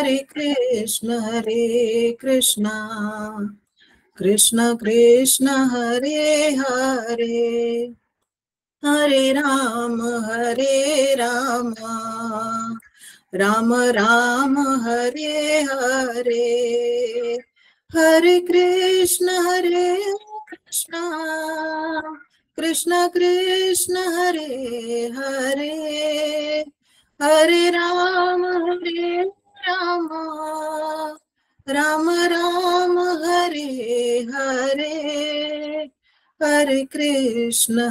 Hare Krishna Krishna Krishna Hare Hare, Hare Ram Ram Ram Hare Hare, Hare Krishna Krishna Krishna Hare Hare, Hare Ram Ram Ram Hare Hare, Hare Krishna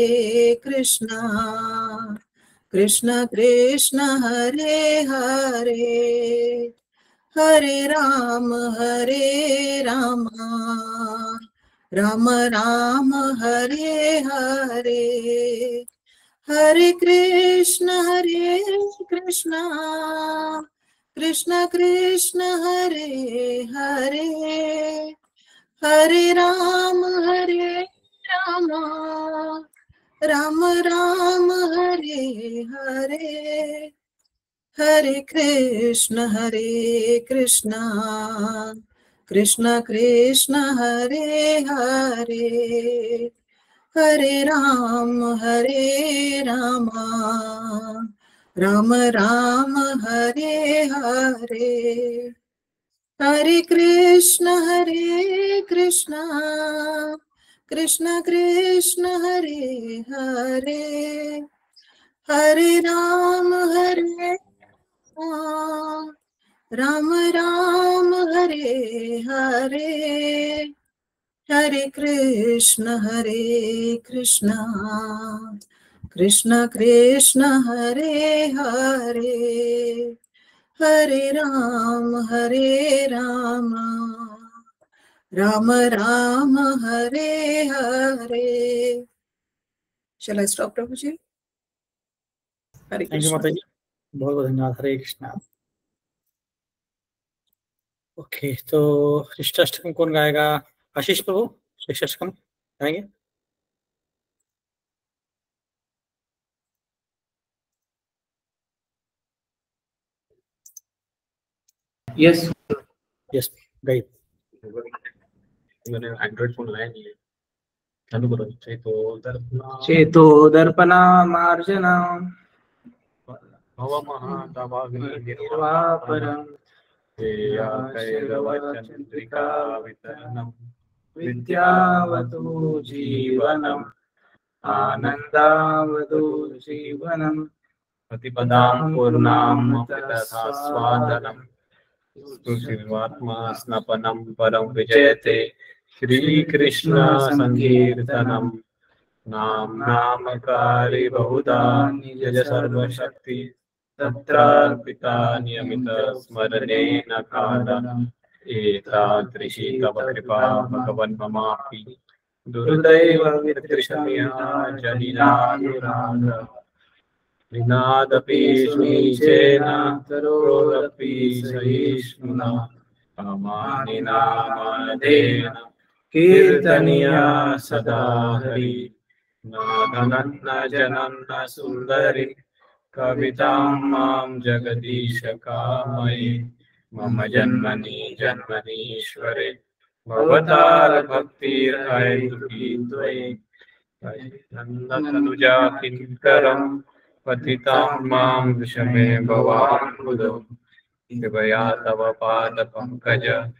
Krishna Krishna Hare Hare, Hare Ram Ram Ram Hare Hare, Hare Krishna Krishna Krishna Hare Hare, Hare Ram Ram Ram Hare Hare, Hare Krishna Krishna Krishna Hare Hare, Hare Ram Ram Ram Hare Hare, Hare Krishna Krishna Krishna Hare Hare, Hare Ram Ram Ram Hare Hare, Hare Krishna Krishna Krishna Hare Hare, Hare Ram Ram Ram Hare Hare. Shall I stop, Prabhuji? Hare thank you Krishna. माता जी, बहुत बहुत धन्यवाद। हरे कृष्णा। ओके, तो शिष्टाष्टकम कौन गाएगा? आशीष प्रभु शिष्टाष्टकम गाएंगे? यस यस गाइए। मैंने एंड्रॉइड फोन लाया नहीं है, चालू करो। चेतो दर्पणा मार्जना भवमहातमग्निर्वापरं चन्द्रिका वितरणं विद्यावतु जीवनम् आनन्दावतु जीवनम् प्रतिपदां पूर्णां स्वादनम् सुशीलवात्मा स्नपनं परं विजयते श्रीकृष्ण संकीर्तनम् नामकारि बहुधा निज सर्वशक्ति तत्रार्पिता नियमित स्मरणेन कालम् एतादृशी तव कृपा भगवन् ममापि दुर्दैव वितृष्णया जनिनानुराग विनादपि श्रीचेन तरोरपि सहिष्णुना अमानिना मानदेन कीर्तनीया सदा हरि नादनन्न जनन्न सुन्दरि कवितां मां जगदीश कामये मम जन्मनीश्वरे भवतार भक्तिर्हैतुकी त्वयि नन्दतनुजा किङ्करम् पतितां मां विषमे भवाम्बुधौ कृपया तव पादपङ्कज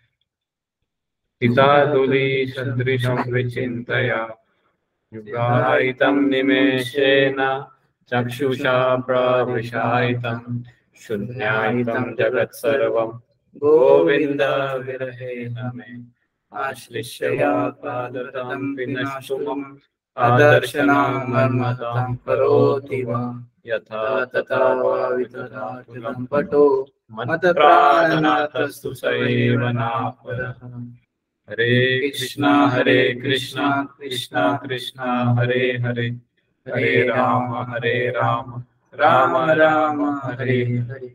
पिताधुली सदृशं विचिन्तया युगायितं निमेषेण चक्षुषा प्रविशायितं शून्यायितं जगत्सर्वं गोविन्द विरहेण मे आश्लिष्य पादतं विनष्टुम् आदर्शनां मर्मतां करोति वा यथा तथा वा विदधातुलं पटो मत्प्राणनाथस्तु स एव नापरः। हरे कृष्णा कृष्णा कृष्णा हरे हरे, हरे राम राम राम हरे हरे।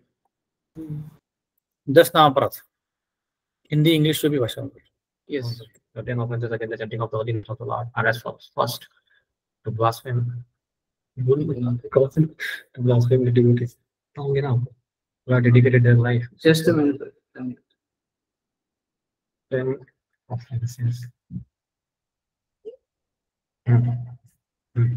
10 नामपराध हिंदी इंग्लिश सभी भाषा में। Yes. The 10 offenses against the chanting of the holy names of the Lord are as follows. First, to blaspheme. To blaspheme the divinities. who have dedicated their life. Just a minute. 10 offenses. Hmm. Hmm.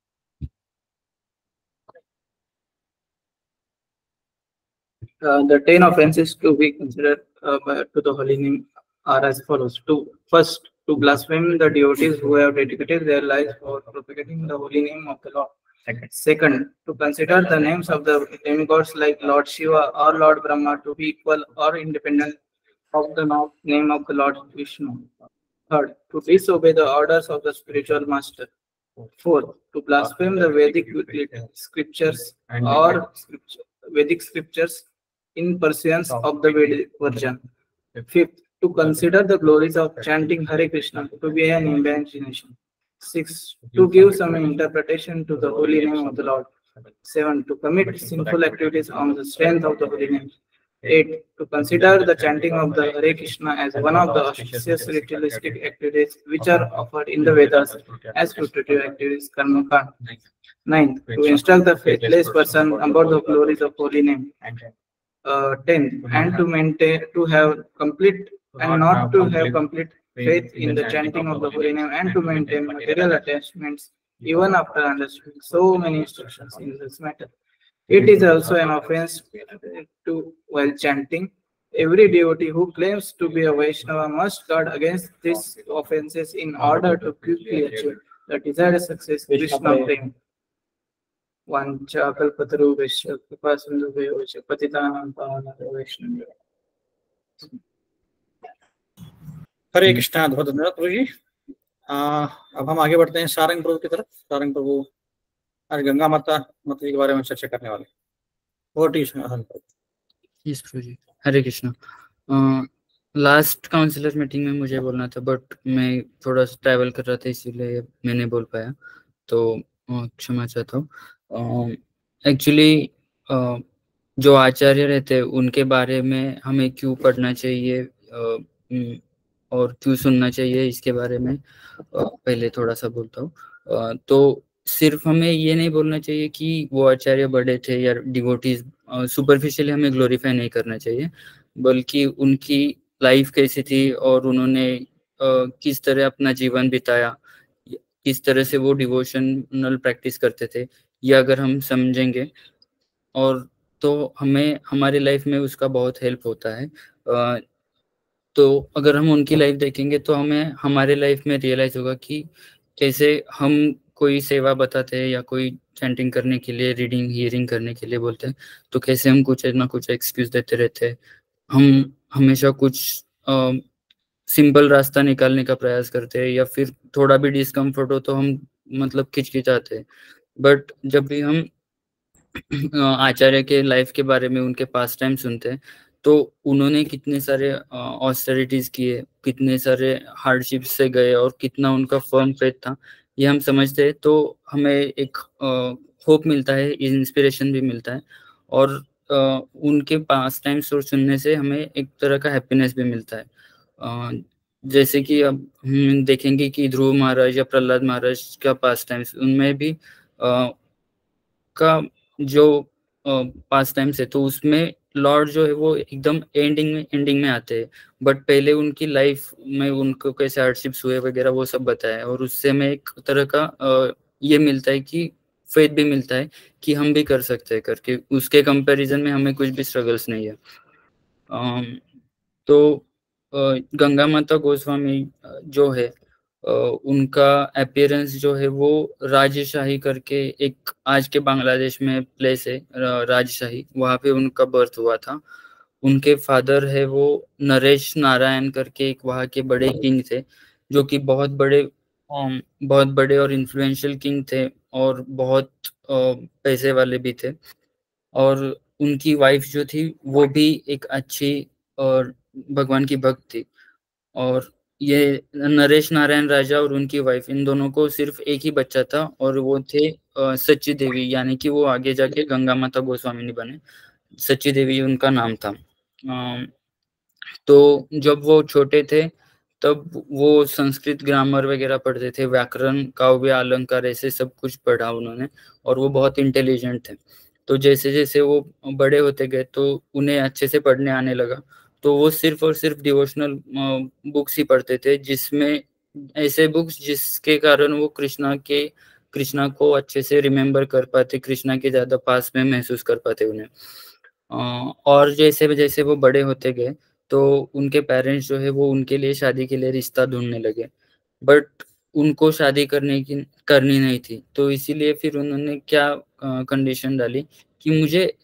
The 10 offenses to be considered to the holy name are as follows. First, to blaspheme the devotees who have dedicated their lives for propagating the holy name of the Lord. Second, to consider the names of the demigods like Lord Shiva or Lord Brahma to be equal or independent of the name of the Lord Vishnu. Third, to disobey the orders of the spiritual master. Fourth, to blaspheme the Vedic scriptures or Vedic scriptures in pursuance of the Vedic version. Fifth, to consider the glories of chanting Hare Krishna to be an imagination. Sixth, to give some interpretation to the holy name of the Lord. Seven, to commit sinful activities on the strength of the holy name. 8. To consider the chanting of the Hare Krishna as one of the auspicious ritualistic activities which are offered in the Vedas as putative activities karma kanda. 9. To instruct the faithless person about the glories of holy name. 10. And to have complete and not to have complete faith in the chanting of the holy name and to maintain material attachments even after understanding so many instructions in this matter. It is also an offense to while chanting. Every devotee who claims to be a Vaishnava must guard against these offenses in order to quickly achieve the desired success. Krishna Prem. Vancha kalpatarubhesya kripa sindhubhyo cha patitanam pavanabhyo Vaishnavyo. हरे कृष्णा। बहुत धन्यवाद प्रभु जी। अब हम आगे बढ़ते हैं सारंग प्रभु की तरफ। सारंग प्रभु आज गंगा माता जी के बारे में चर्चा करने वाले। यस प्रभु ji. Hare Krishna. Last councillor meeting में मुझे बोलना था बट मैं थोड़ा ट्रैवल कर रहा था इसीलिए मैं नहीं बोल पाया, तो क्षमा चाहता हूँ। एक्चुअली जो आचार्य रहते हैं उनके बारे में हमें क्यों पढ़ना चाहिए और क्यों सुनना चाहिए इसके बारे में पहले थोड़ा सा बोलता हूँ। तो सिर्फ हमें ये नहीं बोलना चाहिए कि वो आचार्य बड़े थे या डिवोटीज सुपरफिशियली हमें ग्लोरीफाई नहीं करना चाहिए, बल्कि उनकी लाइफ कैसी थी और उन्होंने किस तरह अपना जीवन बिताया, किस तरह से वो डिवोशनल प्रैक्टिस करते थे, ये अगर हम समझेंगे और तो हमें हमारी लाइफ में उसका बहुत हेल्प होता है। तो अगर हम उनकी लाइफ देखेंगे तो हमें हमारे लाइफ में रियलाइज होगा कि कैसे हम कोई सेवा बताते हैं या कोई चैंटिंग करने के लिए, रीडिंग हियरिंग करने के लिए बोलते हैं, तो कैसे हम कुछ ना कुछ एक्सक्यूज देते रहते हैं। हम हमेशा कुछ सिंपल रास्ता निकालने का प्रयास करते हैं या फिर थोड़ा भी डिस्कम्फर्ट हो तो हम मतलब खिचखिचाते हैं। बट जब भी हम आचार्य के लाइफ के बारे में, उनके पास टाइम सुनते हैं, तो उन्होंने कितने सारे ऑस्टेरिटीज किए, कितने सारे हार्डशिप्स से गए और कितना उनका फर्म फेथ था, ये हम समझते हैं। तो हमें एक होप मिलता है, इंस्पिरेशन भी मिलता है और उनके पास टाइम सोच सुनने से हमें एक तरह का हैप्पीनेस भी मिलता है। जैसे कि अब हम देखेंगे कि ध्रुव महाराज या प्रहलाद महाराज का पास टाइम्स, उनमें भी का जो पास टाइम्स है तो उसमें लॉर्ड जो है वो एकदम एंडिंग में आते हैं, बट पहले उनकी लाइफ में उनको कैसे हार्डशिप्स हुए वगैरह वो सब बताया और उससे हमें एक तरह का ये मिलता है कि फेथ भी मिलता है कि हम भी कर सकते हैं करके, उसके कंपैरिजन में हमें कुछ भी स्ट्रगल्स नहीं है। तो गंगा माता गोस्वामी जो है उनका अपीयरेंस जो है वो राजशाही करके एक आज के बांग्लादेश में प्लेस है राजशाही, वहाँ पे उनका बर्थ हुआ था। उनके फादर है वो नरेश नारायण करके एक वहाँ के बड़े किंग थे, जो कि बहुत बड़े और इन्फ्लुएंशियल किंग थे और बहुत पैसे वाले भी थे। और उनकी वाइफ जो थी वो भी एक अच्छी और भगवान की भक्त थी। और ये नरेश नारायण राजा और उनकी वाइफ, इन दोनों को सिर्फ एक ही बच्चा था और वो थे सच्ची देवी, यानी कि वो आगे जाके गंगा माता गोस्वामिनी बने। सच्ची देवी उनका नाम था। तो जब वो छोटे थे तब वो संस्कृत ग्रामर वगैरह पढ़ते थे, व्याकरण, काव्य, अलंकार, ऐसे सब कुछ पढ़ा उन्होंने और वो बहुत इंटेलिजेंट थे। तो जैसे जैसे वो बड़े होते गए तो उन्हें अच्छे से पढ़ने आने लगा, तो वो सिर्फ और सिर्फ डिवोशनल बुक्स ही पढ़ते थे, जिसमें ऐसे बुक्स जिसके कारण वो कृष्णा को अच्छे से रिमेम्बर कर पाते, कृष्णा के ज्यादा पास में महसूस कर पाते उन्हें। और जैसे जैसे वो बड़े होते गए तो उनके पेरेंट्स जो है वो उनके लिए शादी के लिए रिश्ता ढूंढने लगे, बट उनको शादी करनी नहीं थी, तो इसीलिए फिर उन्होंने क्या कंडीशन डाली कि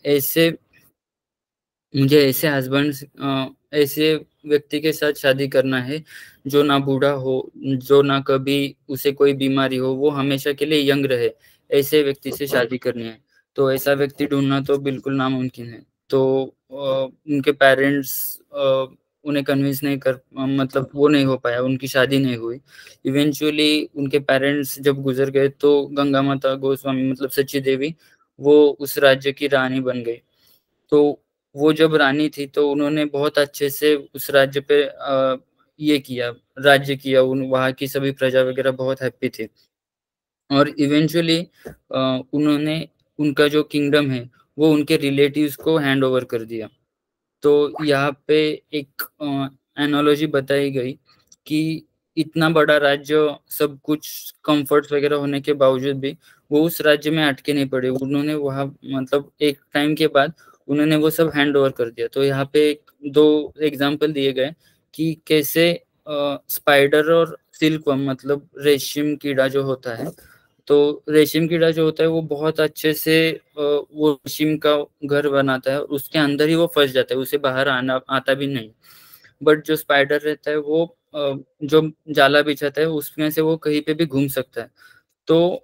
मुझे ऐसे हस्बैंड ऐसे व्यक्ति के साथ शादी करना है जो ना बूढ़ा हो, जो ना कभी उसे कोई बीमारी हो, वो हमेशा के लिए यंग रहे, ऐसे व्यक्ति से शादी करनी है। तो ऐसा व्यक्ति ढूंढना तो बिल्कुल नामुमकिन है। तो उनके पेरेंट्स उन्हें कन्विंस नहीं कर मतलब वो नहीं हो पाया, उनकी शादी नहीं हुई। इवेंचुअली उनके पेरेंट्स जब गुजर गए तो गंगा माता गोस्वामी मतलब सची देवी वो उस राज्य की रानी बन गई। तो वो जब रानी थी तो उन्होंने बहुत अच्छे से उस राज्य पे ये किया, राज्य किया, वहाँ की सभी प्रजा वगैरह बहुत हैप्पी थी। और इवेंचुअली उन्होंने उनका जो किंगडम है वो उनके रिलेटिव्स को हैंड ओवर कर दिया। तो यहाँ पे एक एनालॉजी बताई गई कि इतना बड़ा राज्य, सब कुछ कंफर्ट्स वगैरह होने के बावजूद भी वो उस राज्य में अटके नहीं पड़े, उन्होंने वहाँ मतलब एक टाइम के बाद उन्होंने वो सब हैंड ओवर कर दिया। तो यहाँ पे दो एग्जाम्पल दिए गए कि कैसे स्पाइडर और सिल्कवर्म मतलब रेशम कीड़ा जो होता है, तो रेशम कीड़ा जो होता है वो बहुत अच्छे से वो रेशम का घर बनाता है, उसके अंदर ही वो फंस जाता है, उसे बाहर आता भी नहीं। बट जो स्पाइडर रहता है वो जो जाला बिछाता है उसमें से वो कहीं पे भी घूम सकता है। तो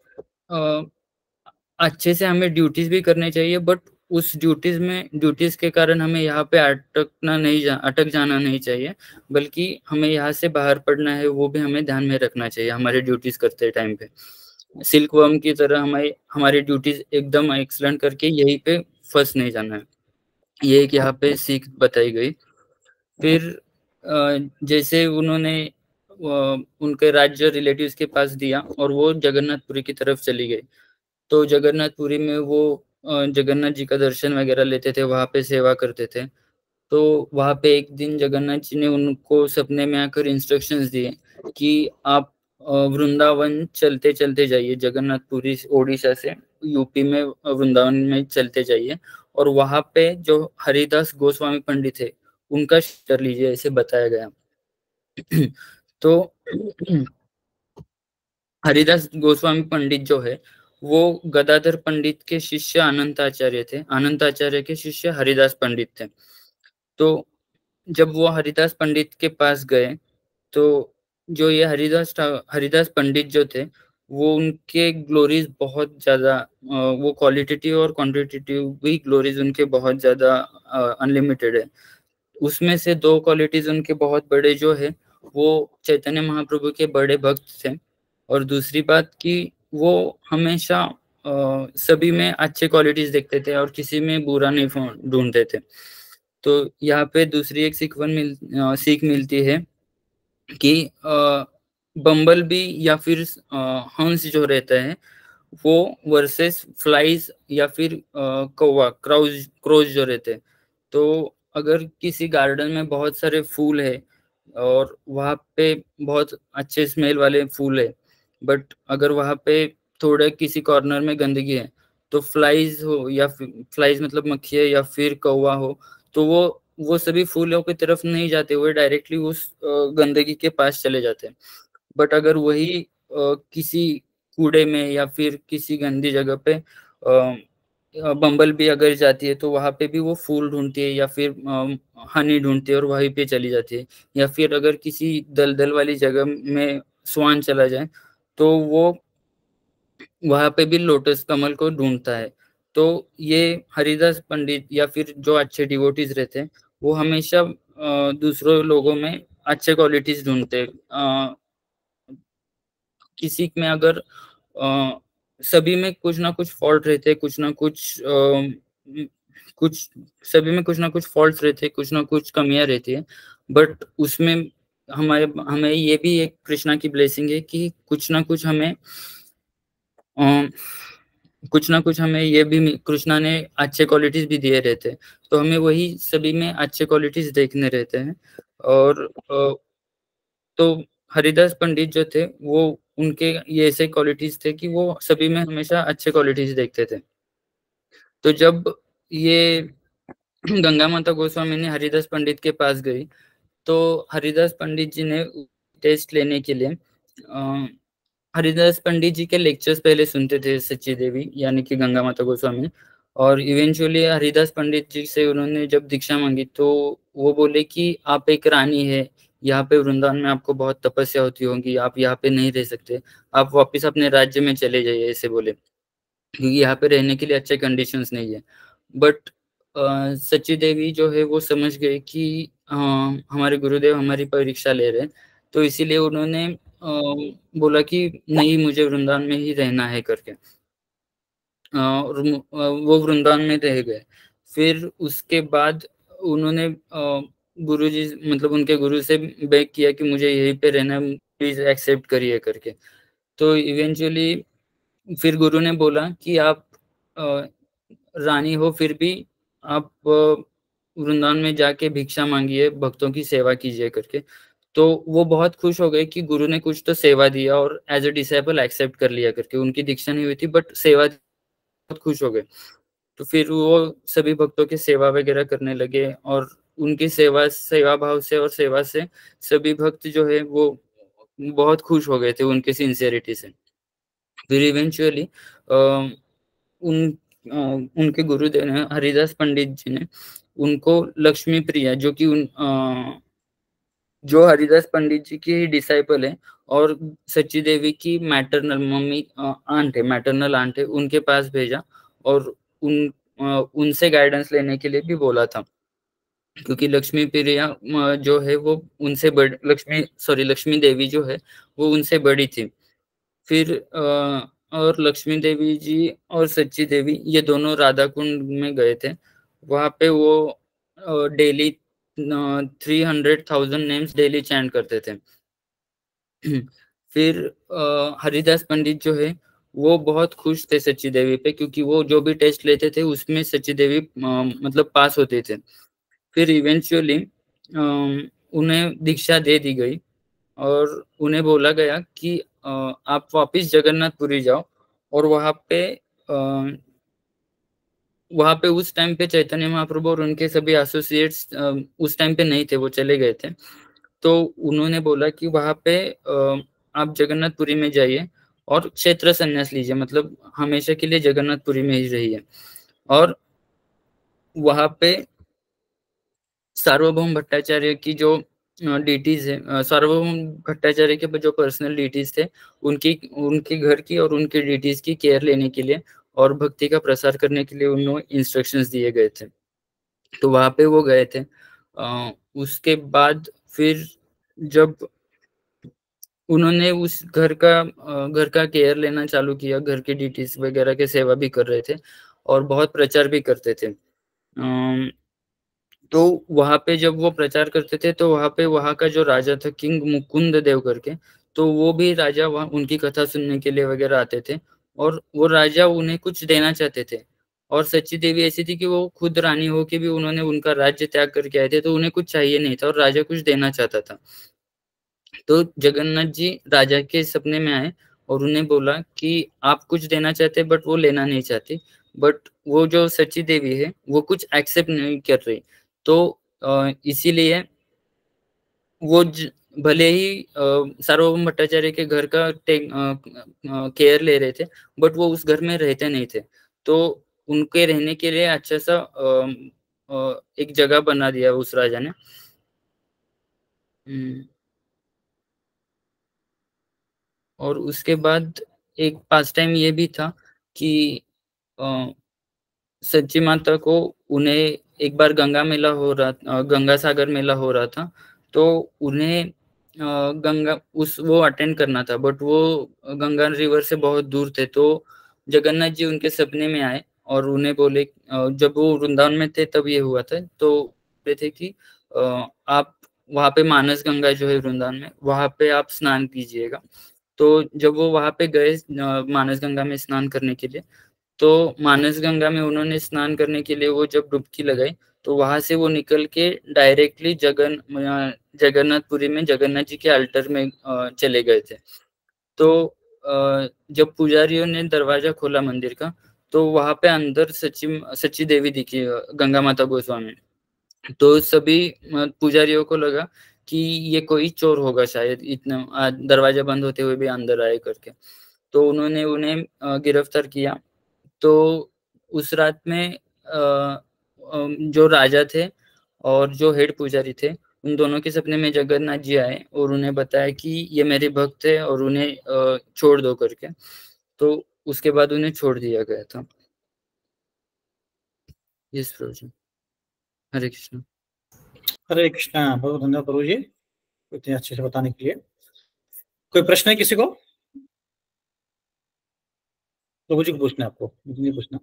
अच्छे से हमें ड्यूटीज भी करनी चाहिए, बट उस ड्यूटीज के कारण हमें यहाँ पे अटक जाना नहीं चाहिए, बल्कि हमें यहाँ से बाहर पड़ना है, वो भी हमें ध्यान में रखना चाहिए हमारे ड्यूटीज करते टाइम पे। सिल्क वर्म की तरह हमारी ड्यूटीज एकदम एक्सलेंट करके यहीं पे फंस नहीं जाना है, ये एक यहाँ पे सीख बताई गई। फिर जैसे उन्होंने उनके राज्य रिलेटिव्स के पास दिया और वो जगन्नाथपुरी की तरफ चली गई। तो जगन्नाथपुरी में वो जगन्नाथ जी का दर्शन वगैरह लेते थे, वहां पे सेवा करते थे। तो वहां पे एक दिन जगन्नाथ जी ने उनको सपने में आकर इंस्ट्रक्शंस दिए कि आप वृंदावन चलते चलते जाइए, जगन्नाथपुरी ओडिशा से यूपी में वृंदावन में चलते जाइए, और वहां पे जो हरिदास गोस्वामी पंडित है उनका कर लीजिए, ऐसे बताया गया। तो हरिदास गोस्वामी पंडित जो है वो गदाधर पंडित के शिष्य अनंताचार्य थे, अनंताचार्य के शिष्य हरिदास पंडित थे। तो जब वो हरिदास पंडित के पास गए तो जो ये हरिदास पंडित जो थे वो उनके ग्लोरीज बहुत ज्यादा, वो क्वालिटेटिव और क्वांटिटेटिव भी ग्लोरीज उनके बहुत ज्यादा अनलिमिटेड है। उसमें से दो क्वालिटीज उनके बहुत बड़े जो है वो चैतन्य महाप्रभु के बड़े भक्त थे, और दूसरी बात कि वो हमेशा सभी में अच्छे क्वालिटीज देखते थे और किसी में बुरा नहीं ढूंढते थे। तो यहाँ पे दूसरी एक सीख मिलती है कि बम्बल बी या फिर हंस जो रहता है वो वर्सेस फ्लाइज या फिर कौवा क्रोज जो रहते हैं। तो अगर किसी गार्डन में बहुत सारे फूल है और वहाँ पे बहुत अच्छे स्मेल वाले फूल है, बट अगर वहाँ पे थोड़े किसी कॉर्नर में गंदगी है तो फ्लाइज हो या फ्लाइज मतलब मक्खी है या फिर कौवा हो, तो वो सभी फूलों की तरफ नहीं जाते हुए डायरेक्टली उस गंदगी के पास चले जाते हैं। बट अगर वही किसी कूड़े में या फिर किसी गंदी जगह पे बम्बल भी अगर जाती है तो वहां पे भी वो फूल ढूंढती है या फिर हनी ढूंढती है और वहीं पे चली जाती है। या फिर अगर किसी दलदल वाली जगह में स्वान चला जाए तो वो वहां पे भी लोटस कमल को ढूंढता है। तो ये हरिदास पंडित या फिर जो अच्छे डिवोटीज रहते हैं वो हमेशा दूसरों लोगों में अच्छे क्वालिटीज ढूंढते हैं। किसी में अगर सभी में कुछ ना कुछ फॉल्ट रहते, कुछ सभी में कुछ ना कुछ फॉल्ट रहते, कुछ ना कुछ कमियां रहती है, बट उसमें हमें ये भी एक कृष्णा की ब्लेसिंग है कि कुछ ना कुछ हमें कुछ ना कुछ हमें ये भी कृष्णा ने अच्छे क्वालिटीज भी दिए रहते हैं, तो हमें वही सभी में अच्छे क्वालिटीज देखने रहते हैं। और तो हरिदास पंडित जो थे वो उनके ये ऐसे क्वालिटीज थे कि वो सभी में हमेशा अच्छे क्वालिटीज देखते थे। तो जब ये गंगा माता गोस्वामी ने हरिदास पंडित के पास गई, तो हरिदास पंडित जी ने टेस्ट लेने के लिए हरिदास पंडित जी के लेक्चर्स पहले सुनते थे सच्ची देवी यानी कि गंगा माता गोस्वामी, और इवेंचुअली हरिदास पंडित जी से उन्होंने जब दीक्षा मांगी तो वो बोले कि आप एक रानी है, यहाँ पे वृंदावन में आपको बहुत तपस्या होती होगी, आप यहाँ पे नहीं रह सकते, आप वापस अपने राज्य में चले जाइए, ऐसे बोले, क्योंकि यहाँ पे रहने के लिए अच्छे कंडीशंस नहीं है। बट सच्ची देवी जो है वो समझ गए कि हमारे गुरुदेव हमारी परीक्षा ले रहे, तो इसीलिए उन्होंने बोला कि नहीं, मुझे वृंदावन में ही रहना है करके, और वो वृंदावन में रह गए। फिर उसके बाद उन्होंने गुरुजी मतलब उनके गुरु से बेग किया कि मुझे यहीं पे रहना, प्लीज एक्सेप्ट करिए करके। तो इवेंचुअली फिर गुरु ने बोला कि आप रानी हो फिर भी आप वृंदावन में जाके भिक्षा मांगिए, भक्तों की सेवा कीजिए करके। तो वो बहुत खुश हो गए कि गुरु ने कुछ तो सेवा दिया और एज अ डिसाइपल एक्सेप्ट कर लिया करके। उनकी दीक्षा नहीं हुई थी बट सेवा, बहुत खुश हो गए। तो फिर वो सभी भक्तों की सेवा वगैरह करने लगे, और उनकी सेवा भाव से और सेवा से सभी भक्त जो है वो बहुत खुश हो गए थे उनके सिंसियरिटी से। फिर इवेंचुअली उनके गुरुदेव ने, हरिदास पंडित जी ने उनको लक्ष्मी प्रिया, जो कि जो हरिदास पंडित जी की डिसाइपल है और सच्ची देवी की मैटरनल मम्मी आंट है, मैटरनल आंट है, उनके पास भेजा और उनसे गाइडेंस लेने के लिए भी बोला था, क्योंकि लक्ष्मी प्रिया जो है वो उनसे लक्ष्मी देवी जो है वो उनसे बड़ी थी। फिर और लक्ष्मी देवी जी और सच्ची देवी ये दोनों राधा कुंड में गए थे। वहां पे वो डेली 300,000 नेम्स डेली चैंट करते थे। फिर हरिदास पंडित जो है वो बहुत खुश थे सच्ची देवी पे, क्योंकि वो जो भी टेस्ट लेते थे उसमें सच्ची देवी मतलब पास होते थे। फिर इवेंचुअली उन्हें दीक्षा दे दी गई और उन्हें बोला गया कि आप वापस जगन्नाथपुरी जाओ, और वहां पे उस टाइम पे चैतन्य महाप्रभु और उनके सभी एसोसिएट्स उस टाइम पे नहीं थे, वो चले गए थे। तो उन्होंने बोला कि वहां पे आप जगन्नाथपुरी में जाइए और क्षेत्र संन्यास लीजिए, मतलब हमेशा के लिए जगन्नाथपुरी में ही रहिए। और वहां पे सार्वभौम भट्टाचार्य की जो डीटीज है, सार्वभौम भट्टाचार्य के जो पर्सनल डीटीज थे, उनके घर की और उनके डीटीज की केयर लेने के लिए और भक्ति का प्रसार करने के लिए उन्हें इंस्ट्रक्शंस दिए गए थे। तो वहां पे वो गए थे। उसके बाद फिर जब उन्होंने उस घर का केयर लेना चालू किया, घर के डीटीज वगैरह के सेवा भी कर रहे थे और बहुत प्रचार भी करते थे। तो वहां पे जब वो प्रचार करते थे तो वहां का जो राजा था किंग मुकुंद देव करके, तो वो भी राजा वहां उनकी कथा सुनने के लिए वगैरह आते थे, और वो राजा उन्हें कुछ देना चाहते थे। और सच्ची देवी ऐसी थी कि वो खुद रानी हो के भी उन्होंने उनका राज्य त्याग करके आए थे, तो उन्हें कुछ चाहिए नहीं था और राजा कुछ देना चाहता था। तो जगन्नाथ जी राजा के सपने में आए और उन्हें बोला कि आप कुछ देना चाहते बट वो लेना नहीं चाहती, बट वो जो सच्ची देवी है वो कुछ एक्सेप्ट नहीं कर रही। तो इसीलिए वो भले ही सार्वभौम भट्टाचार्य के घर का केयर ले रहे थे बट वो उस घर में रहते नहीं थे, तो उनके रहने के लिए अच्छा सा एक जगह बना दिया उस राजा ने। और उसके बाद एक पास टाइम ये भी था कि सच्ची माता को उन्हें एक बार गंगा सागर मेला हो रहा था, तो उन्हें वो अटेंड करना था, बट वो गंगा रिवर से बहुत दूर थे। तो जगन्नाथ जी उनके सपने में आए और उन्हें बोले, जब वो वृंदावन में थे तब ये हुआ था, तो बोले थे कि आप वहां पे मानस गंगा जो है वृंदावन में, वहां पे आप स्नान कीजिएगा। तो जब वो वहां पे गए मानस गंगा में स्नान करने के लिए, तो मानस गंगा में उन्होंने स्नान करने के लिए वो जब डुबकी लगाई तो वहां से वो निकल के डायरेक्टली जगन्नाथपुरी में जगन्नाथ जी के अल्टर में चले गए थे। तो जब पुजारियों ने दरवाजा खोला मंदिर का तो वहां पे अंदर सच्ची देवी दिखी, गंगा माता गोस्वामी। तो सभी पुजारियों को लगा कि ये कोई चोर होगा शायद, इतना दरवाजा बंद होते हुए भी अंदर आए करके। तो उन्होंने उन्हें गिरफ्तार किया। तो उस रात में जो राजा थे और जो हेड पुजारी थे उन दोनों के सपने में जगन्नाथ जी आए और उन्हें बताया कि ये मेरे भक्त है और उन्हें छोड़ दो करके। तो उसके बाद उन्हें छोड़ दिया गया था। यस प्रभु जी, हरे कृष्ण। हरे कृष्णा। बहुत धन्यवाद प्रभु जी इतने अच्छे से बताने के लिए। कोई प्रश्न है किसी को? प्रभु जी को पूछना है आपको, मुझे नहीं पूछना।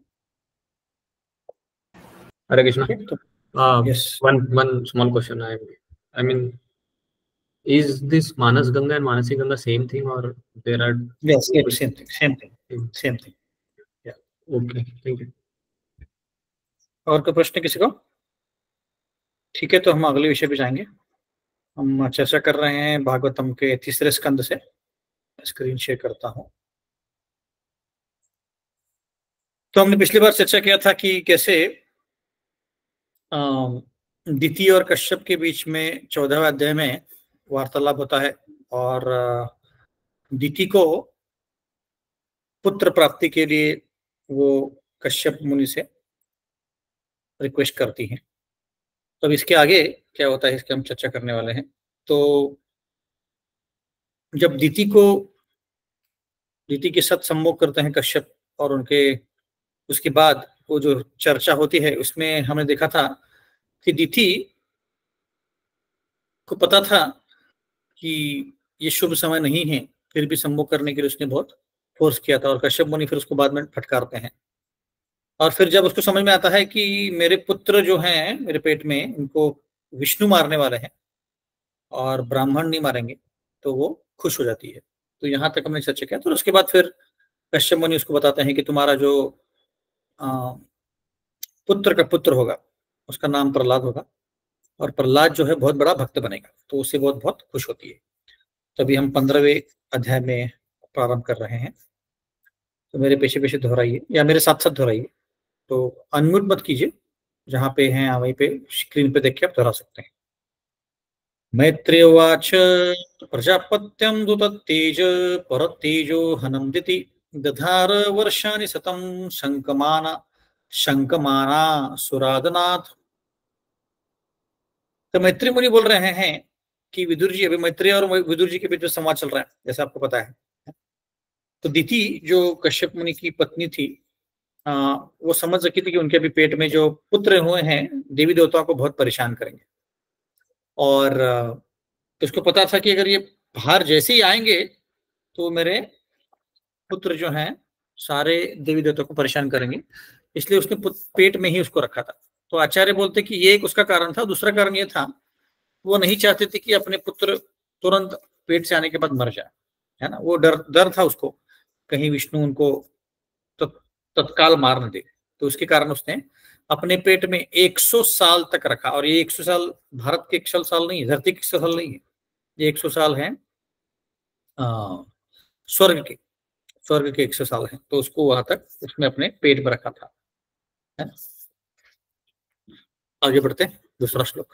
हरे कृष्णा। ठीक है, तो yes. One small question. I mean, is this Manas Ganga and Manasi Ganga same thing, or there are? Yes, same thing. Yeah. Okay, thank you. और कोई प्रश्न किसी को? ठीक है, तो हम अगले विषय पे जाएंगे। हम चर्चा कर रहे हैं भागवतम के 3 स्कंद से। स्क्रीन शेयर करता हूं। तो हमने पिछली बार चर्चा किया था कि कैसे दिति और कश्यप के बीच में 14वें अध्याय में वार्तालाप होता है और दिति को पुत्र प्राप्ति के लिए वो कश्यप मुनि से रिक्वेस्ट करती हैं। तो अब इसके आगे क्या होता है इसकी हम चर्चा करने वाले हैं। तो जब दिति के साथ सम्मोह करते हैं कश्यप और उसके बाद वो जो चर्चा होती है उसमें हमने देखा था कि दिति को पता था कि ये शुभ समय नहीं है, फिर भी सम्मोह करने के लिए उसने बहुत फोर्स किया था और कश्यप मुनि फिर उसको बाद में फटकारते हैं। और फिर जब उसको समझ में आता है कि मेरे पुत्र जो हैं मेरे पेट में इनको विष्णु मारने वाले हैं और ब्राह्मण नहीं मारेंगे, तो वो खुश हो जाती है। तो यहाँ तक हमने चर्चा किया। तो उसके बाद फिर कश्यप मुनि उसको बताते हैं कि तुम्हारा जो पुत्र का पुत्र होगा उसका नाम प्रहलाद होगा और प्रहलाद जो है बहुत बड़ा भक्त बनेगा। तो उससे बहुत बहुत खुश होती है। तभी हम 15वें अध्याय में प्रारंभ कर रहे हैं। तो मेरे पीछे पीछे दोहराइए या मेरे साथ साथ दोहराइए। तो अनम्यूट मत कीजिए, जहां पे हैं वहीं पे स्क्रीन पे देख के आप दोहरा सकते हैं। मैत्रेय उवाच प्रजापत्यं दूतत्तेज परत्तेजो हनं दिति दधार वर्षाणि शतं शंकमाना सुरादनाथ। तो मैत्री मुनि बोल रहे हैं कि विदुर जी, अभी मैत्रेय और विदुर जी के बीच में संवाद चल रहा है जैसा आपको पता है। तो दिति जो कश्यप मुनि की पत्नी थी वो समझ सकी थी कि उनके भी पेट में जो पुत्र हुए हैं देवी देवताओं को बहुत परेशान करेंगे। और उसको पता था कि अगर ये बाहर जैसे ही आएंगे तो मेरे पुत्र जो हैं सारे देवी देवताओं को परेशान करेंगे, इसलिए उसने पेट में ही उसको रखा था। तो आचार्य बोलते कि ये एक उसका कारण था। दूसरा कारण ये था वो नहीं चाहते थे कि अपने पुत्र तुरंत पेट से आने के बाद मर जाए, है ना। वो डर था उसको कहीं विष्णु उनको तत्काल मार न दे। तो उसके कारण उसने अपने पेट में 100 साल तक रखा। और ये 100 साल भारत के 100 साल नहीं है, धरती के 100 साल नहीं है, ये 100 साल है स्वर्ग के 100 साल है। तो उसको वहां तक उसने अपने पेट में रखा था, है? आगे बढ़ते हैं, दूसरा श्लोक।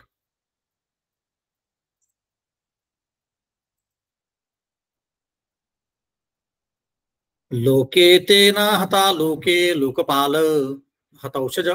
लोके तेना हता लोके लोकपाल हतौषज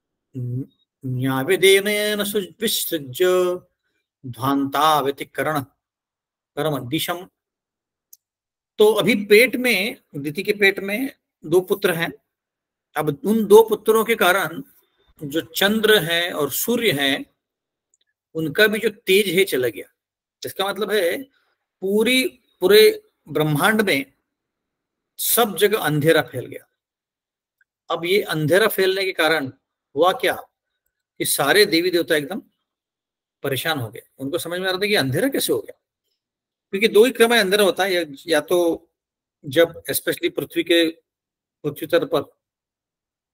न्यावेदेन विसृज्य ध्वांता व्यतिकरण कर्म दिशम। तो अभी पेट में दिति के पेट में 2 पुत्र हैं। अब उन 2 पुत्रों के कारण जो चंद्र है और सूर्य है उनका भी जो तेज है चला गया। इसका मतलब है पूरे ब्रह्मांड में सब जगह अंधेरा फैल गया। अब ये अंधेरा फैलने के कारण हुआ क्या कि सारे देवी देवता एकदम परेशान हो गए। उनको समझ में आ रहा था कि अंधेरा कैसे हो गया, क्योंकि 2 ही क्रम अंधेरा होता है। या तो जब स्पेशली पृथ्वी तल पर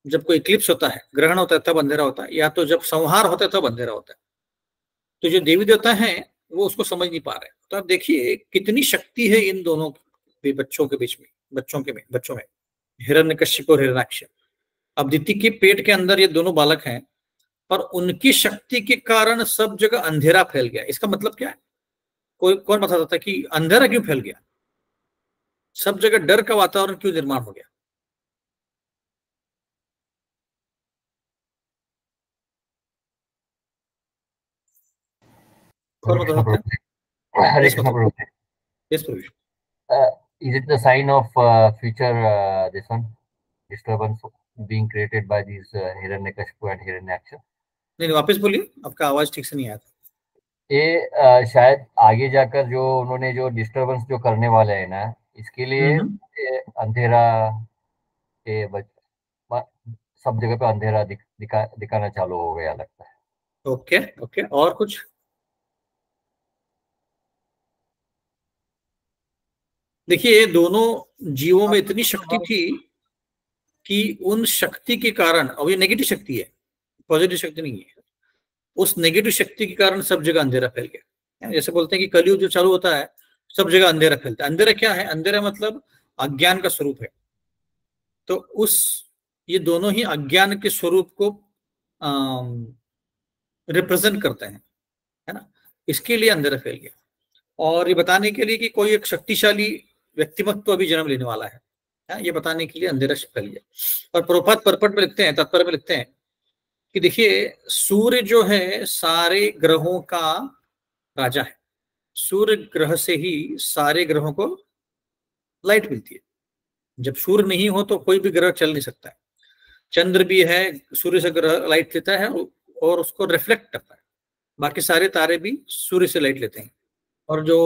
जब कोई इक्लिप्स होता है, ग्रहण होता है, तब अंधेरा होता है, या तो जब संहार होता है तब अंधेरा होता है। तो जो देवी देवता हैं वो उसको समझ नहीं पा रहे। तो आप देखिए कितनी शक्ति है इन दोनों बच्चों के बीच में, बच्चों में हिरण्यकश्यप और हिरण्याक्ष। अब दिति के पेट के अंदर ये दोनों बालक हैं, पर उनकी शक्ति के कारण सब जगह अंधेरा फैल गया। इसका मतलब क्या है? कौन बता सकता है कि अंधेरा क्यों फैल गया? सब जगह डर का वातावरण क्यों निर्माण हो गया? कौन बता सकता है? Hare Krishna Prabhu. Yes, Prabhu. Is it the sign of future this one disturbance being created by these Hiranyakashipu and Hiranyaksha? नहीं, वापस बोलिए, आपका आवाज ठीक से नहीं आया था। ये शायद आगे जाकर जो उन्होंने जो डिस्टरबेंस जो करने वाले हैं ना, इसके लिए ये अंधेरा के सब जगह पे अंधेरा दिखाना चालू हो गया लगता है। ओके, और कुछ? देखिए दोनों जीवों में इतनी शक्ति थी कि उन शक्ति के कारण, और ये नेगेटिव शक्ति है, पॉजिटिव शक्ति नहीं है, उस नेगेटिव शक्ति के कारण सब जगह अंधेरा फैल गया। जैसे बोलते हैं कि कलयुग जो चालू होता है सब जगह अंधेरा फैलता है। अंधेरा क्या है? अंधेरा मतलब अज्ञान का स्वरूप है। तो ये दोनों ही अज्ञान के स्वरूप को रिप्रेजेंट करते हैं, है ना। इसके लिए अंधेरा फैल गया, और ये बताने के लिए कि कोई एक शक्तिशाली व्यक्तिमत्व अभी जन्म लेने वाला है, ये बताने के लिए अंधेरा फैल गया। और प्रभुपाद परपट में लिखते हैं, तात्पर्य में लिखते हैं कि देखिए सूर्य जो है सारे ग्रहों का राजा है। सूर्य ग्रह से ही सारे ग्रहों को लाइट मिलती है। जब सूर्य नहीं हो तो कोई भी ग्रह चल नहीं सकता है। चंद्र भी है, सूर्य से ग्रह लाइट लेता है और उसको रिफ्लेक्ट करता है। बाकी सारे तारे भी सूर्य से लाइट लेते हैं। और जो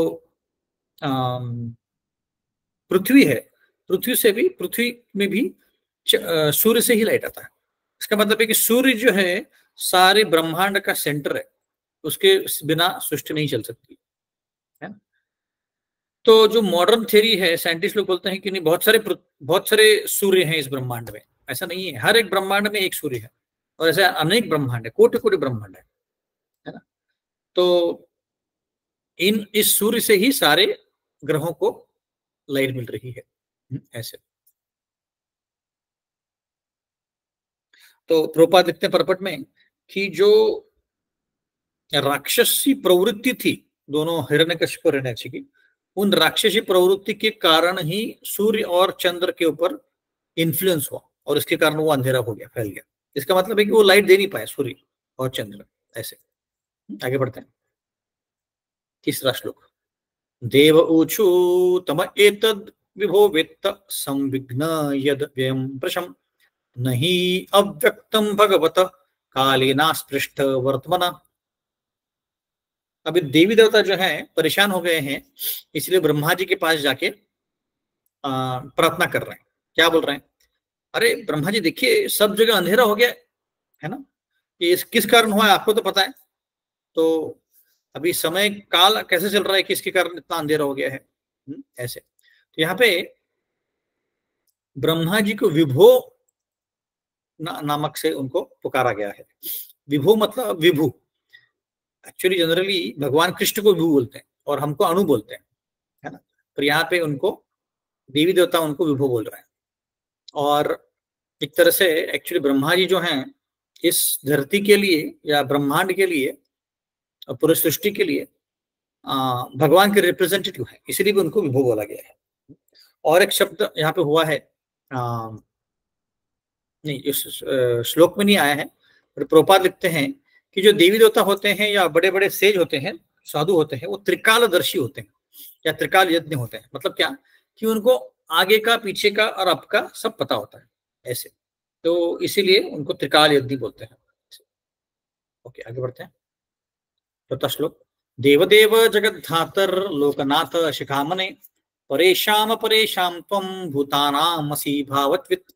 पृथ्वी है, पृथ्वी में भी सूर्य से ही लाइट आता है। इसका मतलब है कि सूर्य जो है सारे ब्रह्मांड का सेंटर है, उसके बिना सृष्टि नहीं चल सकती है। तो जो मॉडर्न थ्योरी है, साइंटिस्ट लोग बोलते हैं कि नहीं, बहुत सारे सूर्य हैं इस ब्रह्मांड में। ऐसा नहीं है, हर एक ब्रह्मांड में एक सूर्य है, और ऐसे अनेक ब्रह्मांड है, कोटि ब्रह्मांड है ना। तो इस सूर्य से ही सारे ग्रहों को लाइट मिल रही है, ऐसे। तो प्रभुपाद लिखते हैं परपट में कि जो राक्षसी प्रवृत्ति थी दोनों हिरण्यकश्यप और हिरण्याक्ष की, उन राक्षसी प्रवृत्ति के कारण ही सूर्य और चंद्र के ऊपर इन्फ्लुएंस हुआ, और इसके कारण वो अंधेरा हो गया, फैल गया। इसका मतलब है कि वो लाइट दे नहीं पाए सूर्य और चंद्र, ऐसे। आगे बढ़ते हैं, तीसरा श्लोक। देव ऊचु तम एतद् विभो वेत्त संविघ्न यद व्ययं प्रशम नहीं अव्यक्तम भगवत कालेना स्पृष्ट वर्तमना। अभी देवी देवता जो है परेशान हो गए हैं, इसलिए ब्रह्मा जी के पास जाके प्रार्थना कर रहे हैं। क्या बोल रहे हैं? अरे ब्रह्मा जी देखिए सब जगह अंधेरा हो गया है ना, ये किस कारण हुआ है आपको तो पता है। तो अभी समय काल कैसे चल रहा है कि इसके कारण इतना अंधेरा हो गया है, ऐसे। तो यहाँ पे ब्रह्मा जी को विभो नामक से उनको पुकारा गया है। विभो मतलब विभु। एक्चुअली जनरली भगवान कृष्ण को विभु बोलते हैं और हमको अणु बोलते हैं, है ना। पर यहाँ पे उनको देवी देवता उनको विभो बोल रहे हैं। और एक तरह से एक्चुअली ब्रह्मा जी जो हैं इस धरती के लिए या ब्रह्मांड के लिए और पूरे सृष्टि के लिए भगवान के रिप्रेजेंटेटिव है, इसलिए भी उनको विभो बोला गया है। और एक शब्द यहाँ पे हुआ है, नहीं इस श्लोक में नहीं आया है, पर प्रभुपाद लिखते हैं कि जो देवी देवता होते हैं या बड़े बड़े सेज होते हैं, साधु होते हैं, वो त्रिकालदर्शी होते हैं या त्रिकाल यज्ञ होते हैं। मतलब क्या कि उनको आगे का, पीछे का और अब का सब पता होता है, ऐसे। तो इसीलिए उनको त्रिकाल यज्ञ बोलते हैं। ओके, आगे बढ़ते हैं। चौथा श्लोक। देवदेव जगद्धातर लोकनाथ शिखामणे परेशाम त्वं भूतानामसि भावत्वित्।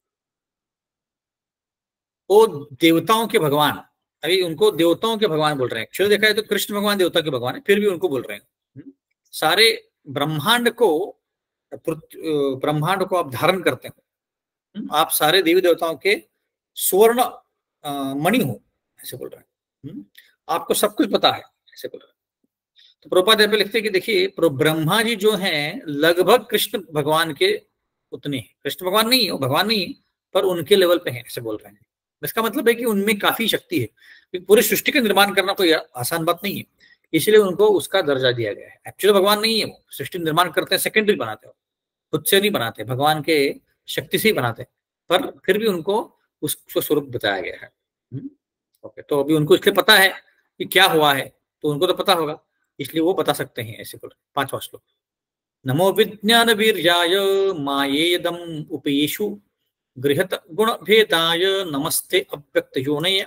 ओ देवताओं के भगवान, अभी उनको देवताओं के भगवान बोल रहे हैं। एक्चुअली देखा है तो कृष्ण भगवान देवता के भगवान है, फिर भी उनको बोल रहे हैं। सारे ब्रह्मांड को आप धारण करते हैं, आप सारे देवी देवताओं के स्वर्ण मणि हो, ऐसे बोल रहे हैं। आपको सब कुछ पता है, ऐसे बोल रहे हैं। तो प्रभुपाद यहाँ पे लिखते हैं कि देखिए ब्रह्मा जी जो हैं लगभग कृष्ण भगवान के उतने हैं। कृष्ण भगवान नहीं है, वो भगवान नहीं है, पर उनके लेवल पे हैं, ऐसे बोल रहे हैं। इसका मतलब है कि उनमें काफी शक्ति है, क्योंकि पूरी सृष्टि का निर्माण करना कोई आसान बात नहीं है, इसलिए उनको उसका दर्जा दिया गया है। एक्चुअली भगवान नहीं है, वो सृष्टि निर्माण करते हैं, सेकेंडरी बनाते हैं, खुद से नहीं बनाते, भगवान के शक्ति से ही बनाते हैं, पर फिर भी उनको उसको स्वरूप बताया गया है। ओके, तो अभी उनको इसलिए पता है कि क्या हुआ है, तो उनको तो पता होगा, इसलिए वो बता सकते हैं, ऐसे बोल। 5वां श्लोक। नमो विज्ञान वीर्याय मायेयदम उपेयेषु गृहत गुण भेदाय नमस्ते अव्यक्त योनय।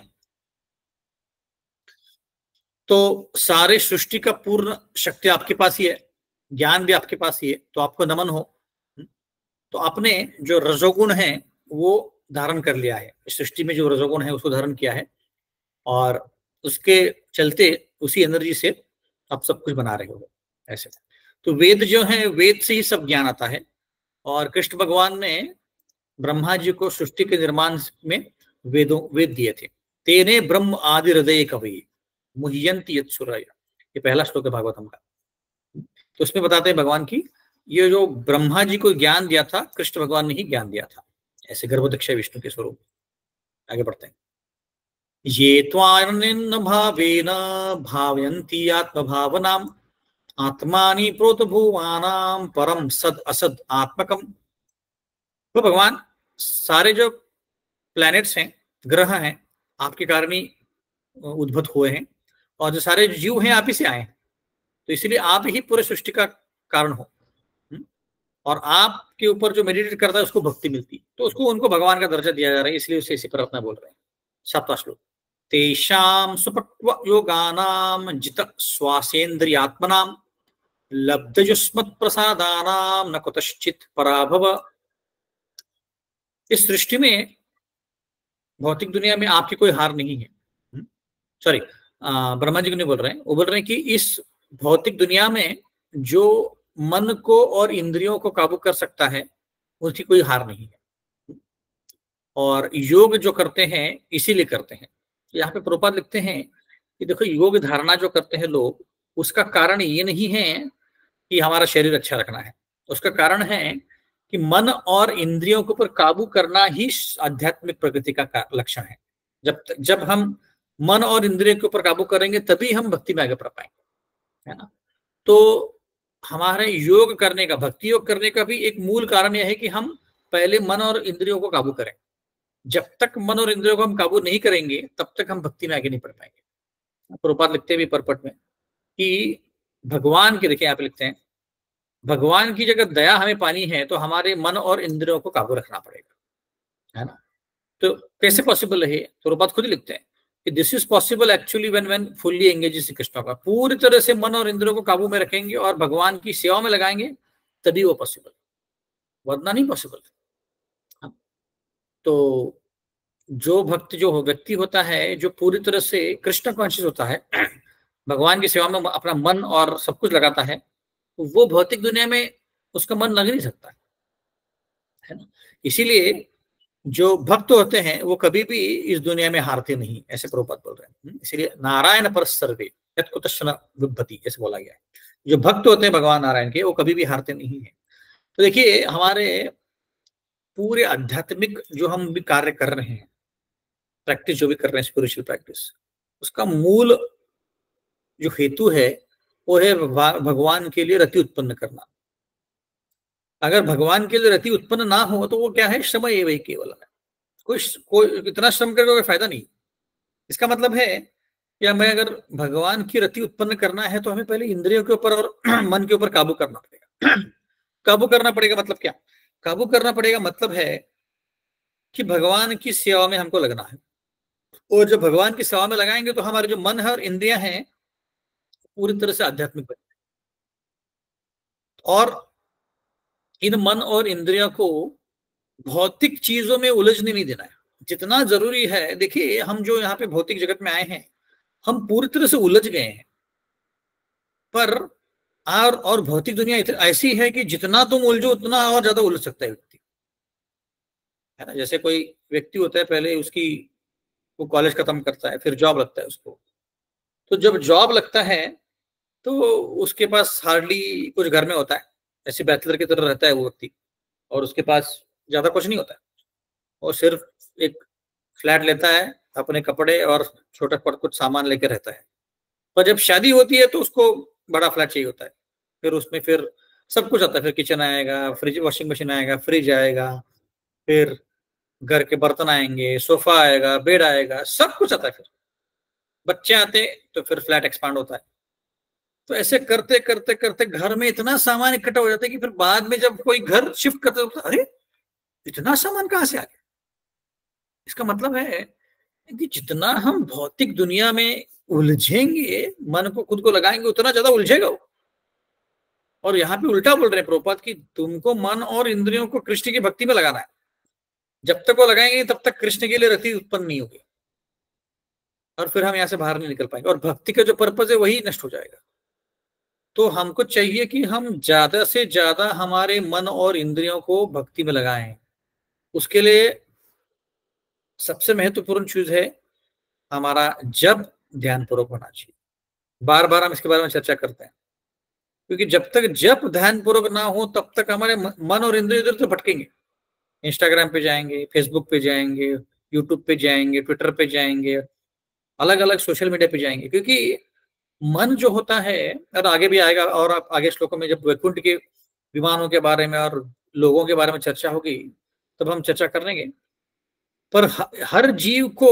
तो सारे सृष्टि का पूर्ण शक्ति आपके पास ही है, ज्ञान भी आपके पास ही है, तो आपको नमन हो। तो आपने जो रजोगुण है वो धारण कर लिया है, सृष्टि में जो रजोगुण है उसको धारण किया है, और उसके चलते उसी एनर्जी से आप सब कुछ बना रहे हो, ऐसे। तो वेद जो है, वेद से ही सब ज्ञान आता है, और कृष्ण भगवान ने ब्रह्मा जी को सृष्टि के निर्माण में वेद दिए थे। तेने ब्रह्म आदि हृदय कवि मुह्यंति यत्सुरय, ये पहला श्लोक है भागवतम का। तो उसमें बताते हैं भगवान की ये जो ब्रह्मा जी को ज्ञान दिया था, कृष्ण भगवान ने ही ज्ञान दिया था, ऐसे गर्भोदक्ष विष्णु के स्वरूप। आगे बढ़ते हैं। ये त्वान्यन्न भावेन भावयन्ति आत्मभावनाम आत्मानि प्रोतभुवानाम परम सद असद आत्मकम। तो भगवान सारे जो प्लैनेट्स हैं, ग्रह हैं, आपके कारण ही उद्भूत हुए हैं, और जो सारे जीव हैं आप ही से आए हैं, तो इसलिए आप ही पूरे सृष्टि का कारण हो। और आपके ऊपर जो मेडिटेट करता है उसको भक्ति मिलती, तो उसको उनको भगवान का दर्जा दिया जा रहा है, इसलिए उसे इसी प्रार्थना बोल रहे हैं। 7वां श्लोक। तेषां सुपक्व योगानां जित श्वासेन्द्रियात्मनां लब्धयुष्मत् प्रसादानां न कुतश्चित् पराभव। इस सृष्टि में, भौतिक दुनिया में आपकी कोई हार नहीं है। सॉरी, ब्रह्मा जी को नहीं बोल रहे हैं, वो बोल रहे हैं कि इस भौतिक दुनिया में जो मन को और इंद्रियों को काबू कर सकता है उसकी कोई हार नहीं है। और योग जो करते हैं इसीलिए करते हैं। यहाँ पे प्रभुपाद लिखते हैं कि देखो, योग धारणा जो करते हैं लोग, उसका कारण ये नहीं है कि हमारा शरीर अच्छा रखना है, उसका कारण है कि मन और इंद्रियों के ऊपर काबू करना ही आध्यात्मिक प्रगति का लक्षण है। जब हम मन और इंद्रियों के ऊपर काबू करेंगे तभी हम भक्ति में आगे बढ़ पाएंगे, है ना। तो हमारे योग करने का, भक्ति योग करने का भी एक मूल कारण यह है कि हम पहले मन और इंद्रियों को काबू करें। जब तक मन और इंद्रियों को हम काबू नहीं करेंगे तब तक हम भक्ति में आगे नहीं बढ़ पाएंगे। प्रभुपाद लिखते हैं भी परपट में कि भगवान की, देखिए आप लिखते हैं, भगवान की जगह दया हमें पानी है तो हमारे मन और इंद्रियों को काबू रखना पड़ेगा, है ना। तो कैसे पॉसिबल है, तो प्रभुपाद खुद ही लिखते हैं कि this is possible actually when fully engage Krishna का, पूरी तरह से मन और इंद्रियों को काबू में रखेंगे और भगवान की सेवा में लगाएंगे, तभी वो पॉसिबल, वरना नहीं पॉसिबल। तो जो भक्त, जो व्यक्ति होता है जो पूरी तरह से कृष्ण कॉन्शियस होता है, भगवान की सेवा में अपना मन और सब कुछ लगाता है, तो वो भौतिक दुनिया में उसका मन लग नहीं सकता, है ना। इसीलिए जो भक्त होते हैं वो कभी भी इस दुनिया में हारते नहीं, ऐसे प्रभुपाद बोल रहे हैं। इसीलिए नारायण पर सर्वे यत्कुतश्चन विभ्भति, ऐसे बोला गया है। जो भक्त होते हैं भगवान नारायण के, वो कभी भी हारते नहीं है। तो देखिए, हमारे पूरे आध्यात्मिक जो हम भी कार्य कर रहे हैं, प्रैक्टिस जो भी कर रहे हैं, स्पिरिचुअल प्रैक्टिस, उसका मूल जो हेतु है वो है भगवान के लिए रति उत्पन्न करना। अगर भगवान के लिए रति उत्पन्न ना हो तो वो क्या है, श्रम एवं केवल है। कोई इतना श्रम करके कोई फायदा नहीं। इसका मतलब है कि हमें अगर भगवान की रति उत्पन्न करना है तो हमें पहले इंद्रियों के ऊपर और मन के ऊपर काबू करना पड़ेगा। काबू करना पड़ेगा मतलब क्या, काबू करना पड़ेगा मतलब है कि भगवान की सेवा में हमको लगना है, और जब भगवान की सेवा में लगाएंगे तो हमारे जो मन है और इंद्रियां हैं पूरी तरह से आध्यात्मिक बनेंगे, और इन मन और इंद्रियों को भौतिक चीजों में उलझने नहीं देना है जितना जरूरी है। देखिए, हम जो यहाँ पे भौतिक जगत में आए हैं, हम पूरी तरह से उलझ गए हैं, पर और भौतिक दुनिया ऐसी है कि जितना तुम उलझो उतना और ज्यादा उलझ सकता है व्यक्ति। है ना। जैसे कोई व्यक्ति होता है, पहले उसकी वो कॉलेज खत्म करता है, फिर जॉब लगता है उसको, तो जब जॉब लगता है तो उसके पास हार्डली कुछ घर में होता है, ऐसे बैचलर की तरह रहता है वो व्यक्ति, और उसके पास ज्यादा कुछ नहीं होता है, और सिर्फ एक फ्लैट लेता है, अपने कपड़े और छोटा कुछ सामान लेकर रहता है। पर जब शादी होती है तो उसको बड़ा फ्लैट चाहिए होता है, फिर उसमें फिर सब कुछ आता है, फिर किचन आएगा, फ्रिज, वॉशिंग मशीन आएगा, फ्रिज आएगा, फिर घर के बर्तन आएंगे, सोफा आएगा, बेड आएगा, सब कुछ आता है। फिर बच्चे आते तो फिर फ्लैट एक्सपांड होता है। तो ऐसे करते करते करते घर में इतना सामान इकट्ठा हो जाता है कि फिर बाद में जब कोई घर शिफ्ट करते तो अरे इतना सामान कहाँ से आ गया। इसका मतलब है कि जितना हम भौतिक दुनिया में उलझेंगे, मन को खुद को लगाएंगे, उतना ज्यादा उलझेगा वो। और यहाँ पे उल्टा बोल रहे हैं प्रभुपाद कि तुमको मन और इंद्रियों को कृष्ण की भक्ति में लगाना है। जब तक वो लगाएंगे तब तक कृष्ण के लिए रति उत्पन्न नहीं होगी, और फिर हम यहाँ से बाहर नहीं निकल पाएंगे, और भक्ति का जो पर्पज है वही नष्ट हो जाएगा। तो हमको चाहिए कि हम ज्यादा से ज्यादा हमारे मन और इंद्रियों को भक्ति में लगाएं। उसके लिए सबसे महत्वपूर्ण चीज है हमारा जप ध्यान पूर्वक होना चाहिए। बार बार हम इसके बारे में चर्चा करते हैं, क्योंकि जब तक जप ध्यान पूर्वक ना हो तब तक हमारे मन और इंद्रिय इधर तो भटकेंगे। इंस्टाग्राम पे जाएंगे, फेसबुक पे जाएंगे, यूट्यूब पे जाएंगे, ट्विटर पे जाएंगे, अलग अलग सोशल मीडिया पे जाएंगे, क्योंकि मन जो होता है, और आगे भी आएगा, और आप आगे श्लोकों में जब वैकुंठ के विमानों के बारे में और लोगों के बारे में चर्चा होगी तब हम चर्चा करेंगे। पर हर जीव को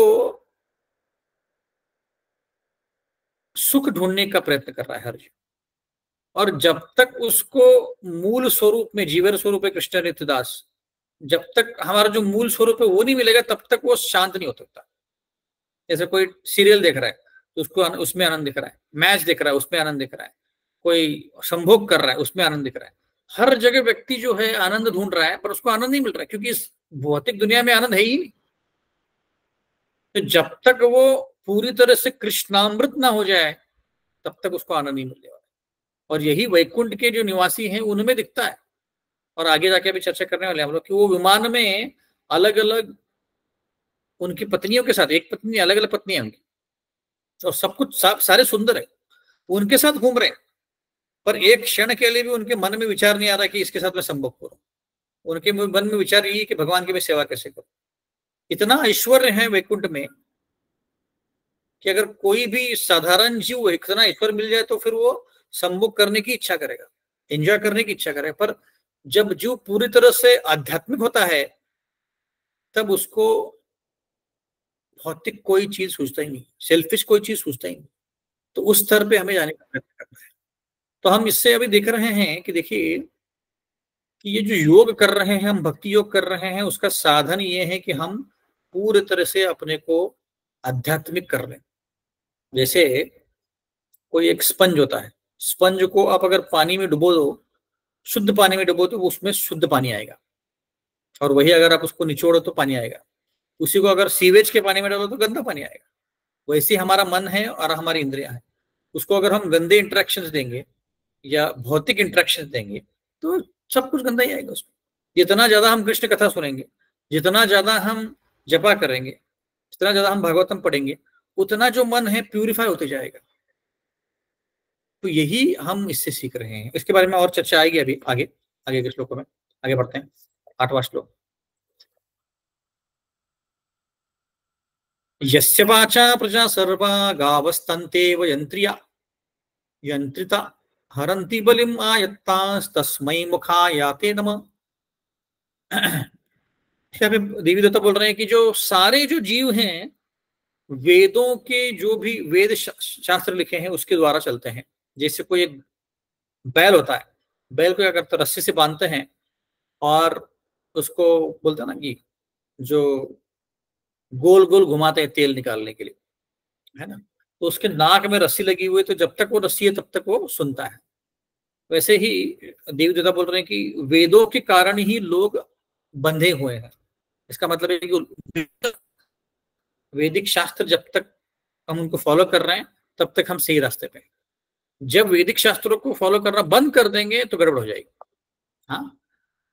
सुख ढूंढने का प्रयत्न कर रहा है हर जीव, और जब तक उसको मूल स्वरूप में, जीवर स्वरूप है कृष्ण नित्यदास, जब तक हमारा जो मूल स्वरूप है वो नहीं मिलेगा तब तक वो शांत नहीं हो सकता। जैसे कोई सीरियल देख रहा है तो उसको उसमें आनंद दिख रहा है, मैच देख रहा है उसमें आनंद दिख रहा है, कोई संभोग कर रहा है उसमें आनंद दिख रहा है। हर जगह व्यक्ति जो है आनंद ढूंढ रहा है, पर उसको आनंद नहीं मिल रहा है, क्योंकि इस भौतिक दुनिया में आनंद है ही नहीं। तो जब तक वो पूरी तरह से कृष्णामृत ना हो जाए तब तक उसको आनंद नहीं मिलने वाला। और यही वैकुंठ के जो निवासी हैं उनमें दिखता है। और आगे जाके अभी चर्चा करने वाले हम लोग कि वो विमान में अलग अलग उनकी पत्नियों के साथ, एक पत्नी, अलग अलग पत्नियां उनकी, और सब कुछ सारे सुंदर है, उनके साथ घूम रहे हैं, पर एक क्षण के लिए भी उनके मन में विचार नहीं आ रहा कि इसके साथ मैं संभोग करूं। उनके मन में विचार यही है कि भगवान की मैं सेवा कैसे करूं। इतना ऐश्वर्य है वैकुंठ में कि अगर कोई भी साधारण जीव इतना ऐश्वर्य मिल जाए तो फिर वो संभोग करने की इच्छा करेगा, एंजॉय करने की इच्छा करेगा। पर जब जीव पूरी तरह से आध्यात्मिक होता है तब उसको भौतिक कोई चीज सोचता ही नहीं, सेल्फिश कोई चीज सोचता ही नहीं। तो उस स्तर पे हमें जाने का प्रयत्न करना है। तो हम इससे अभी देख रहे हैं कि देखिए कि ये जो योग कर रहे हैं हम, भक्ति योग कर रहे हैं, उसका साधन ये है कि हम पूरी तरह से अपने को आध्यात्मिक कर लें। जैसे कोई एक स्पंज होता है, स्पंज को आप अगर पानी में डुबो दो, शुद्ध पानी में डुबो तो उसमें शुद्ध पानी आएगा, और वही अगर आप उसको निचोड़ो तो पानी आएगा। उसी को अगर सीवेज के पानी में डालो तो गंदा पानी आएगा। वैसे हमारा मन है और हमारी इंद्रियां हैं, उसको अगर हम गंदे इंटरेक्शंस देंगे या भौतिक इंटरेक्शंस देंगे तो सब कुछ गंदा ही आएगा उसमें। जितना ज्यादा हम कृष्ण कथा सुनेंगे, जितना ज्यादा हम जपा करेंगे, जितना ज्यादा हम भागवतम पढ़ेंगे, उतना जो मन है प्यूरिफाई होते जाएगा। तो यही हम इससे सीख रहे हैं। इसके बारे में और चर्चा आएगी अभी आगे आगे के श्लोकों में। आगे बढ़ते हैं, 8वां श्लोक। यस्य वाचा प्रजा सर्वा गावस्तन्तेव यन्त्रिया यंत्रिता हरन्ति बलिम आयत्तास्तस्मै मुखायाते नमः। देवी देवता बोल रहे हैं कि जो सारे जो जीव हैं वेदों के, जो भी वेद शास्त्र लिखे हैं उसके द्वारा चलते हैं। जैसे कोई एक बैल होता है, बैल को क्या करते हैं, रस्सी से बांधते हैं और उसको बोलते हैं ना कि जो गोल गोल घुमाते हैं तेल निकालने के लिए, है ना। तो उसके नाक में रस्सी लगी हुई है, तो जब तक वो रस्सी है तब तक वो सुनता है। वैसे ही देवी देवता बोल रहे हैं कि वेदों के कारण ही लोग बंधे हुए हैं। इसका मतलब है कि वैदिक शास्त्र जब तक हम उनको फॉलो कर रहे हैं तब तक हम सही रास्ते पे। जब वैदिक शास्त्रों को फॉलो करना बंद कर देंगे तो गड़बड़ हो जाएगी। हाँ,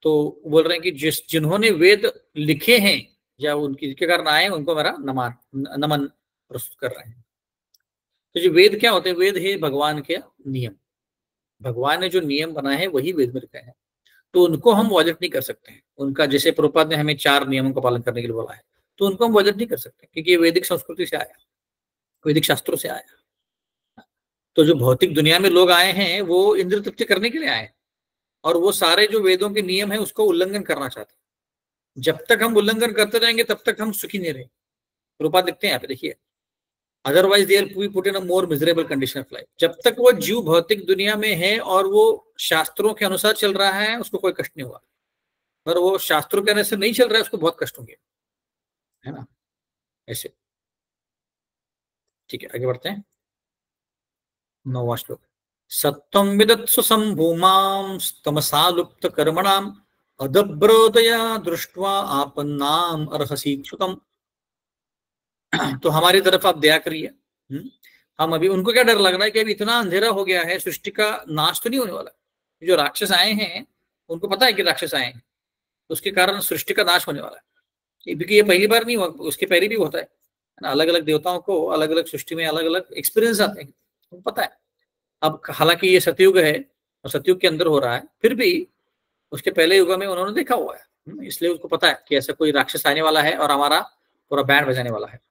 तो बोल रहे हैं कि जिन्होंने वेद लिखे हैं या उनके कारण आए हैं, उनको मेरा नमन प्रस्तुत कर रहे हैं। तो जो वेद क्या होते हैं? वेद है भगवान के नियम। भगवान ने जो नियम बनाए हैं वही वेद में लिखे हैं, तो उनको हम वॉलेट नहीं कर सकते हैं। उनका जैसे प्रभुपाद ने हमें 4 नियमों का पालन करने के लिए बोला है, तो उनको हम वॉलेट नहीं कर सकते, क्योंकि ये वैदिक संस्कृति से आया, वैदिक शास्त्रों से आया। तो जो भौतिक दुनिया में लोग आए हैं वो इंद्र तृप्ति करने के लिए आए हैं, और वो सारे जो वेदों के नियम है उसको उल्लंघन करना चाहते हैं। जब तक हम उल्लंघन करते रहेंगे तब तक हम सुखी नहीं रहेंगे। प्रभुपाद लिखते हैं यहाँ पे, देखिए, otherwise they are put in a more miserable condition of life. जब तक वो जीव भौतिक दुनिया में है और वो शास्त्रों के अनुसार चल रहा है, उसको कोई कष्ट नहीं हुआ। पर वो शास्त्रों के अनुसार नहीं चल रहा है, उसको बहुत कष्ट होंगे, है ना, ऐसे। ठीक है, आगे बढ़ते हैं। 9वां श्लोक। सत्वं विदत्सु संभूमां तमसा लुप्त कर्मणाम अदब्रोदया दृष्ट्वा आपन्नाम अर्हसीच्युतम। तो हमारी तरफ आप दया करिए। हम अभी, उनको क्या डर लग रहा है कि अभी इतना अंधेरा हो गया है, सृष्टि का नाश तो नहीं होने वाला। जो राक्षस आए हैं उनको पता है कि राक्षस आए हैं, उसके कारण सृष्टि का नाश होने वाला है, क्योंकि ये पहली बार नहीं हुआ, उसके पहले भी होता है ना। अलग अलग देवताओं को अलग अलग सृष्टि में अलग अलग एक्सपीरियंस आते हैं, उनको पता है। अब हालांकि ये सतयुग है और सतयुग के अंदर हो रहा है, फिर भी उसके पहले युग में उन्होंने देखा हुआ है, इसलिए उसको पता है कि ऐसा कोई राक्षस आने वाला है और हमारा पूरा बैंड बजाने वाला है।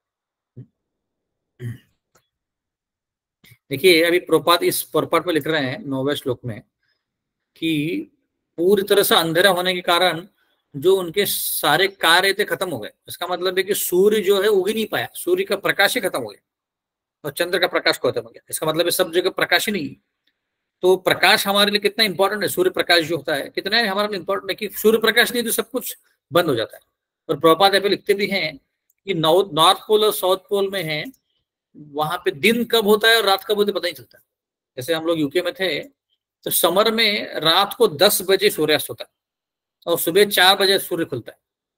देखिए, अभी प्रभुपाद इस परपाठ में लिख रहे हैं 9वें श्लोक में कि पूरी तरह से अंधेरा होने के कारण जो उनके सारे कार्य थे खत्म हो गए। इसका मतलब है कि सूर्य जो है उग ही नहीं पाया, सूर्य का प्रकाश ही खत्म हो गया और चंद्र का प्रकाश खत्म हो गया। इसका मतलब है सब जगह प्रकाश ही नहीं है। तो प्रकाश हमारे लिए कितना इंपॉर्टेंट है, सूर्य प्रकाश जो होता है कितना है हमारे लिए इंपॉर्टेंट है, कि सूर्य प्रकाश नहीं तो सब कुछ बंद हो जाता है। और प्रभुपाद यहाँ पे लिखते भी हैं कि नॉर्थ पोल और साउथ पोल में है, वहां पे दिन कब होता है और रात कब होती है पता नहीं चलता। जैसे हम लोग यूके में थे, तो समर में रात को 10 बजे सूर्यास्त होता है और सुबह 4 बजे सूर्य खुलता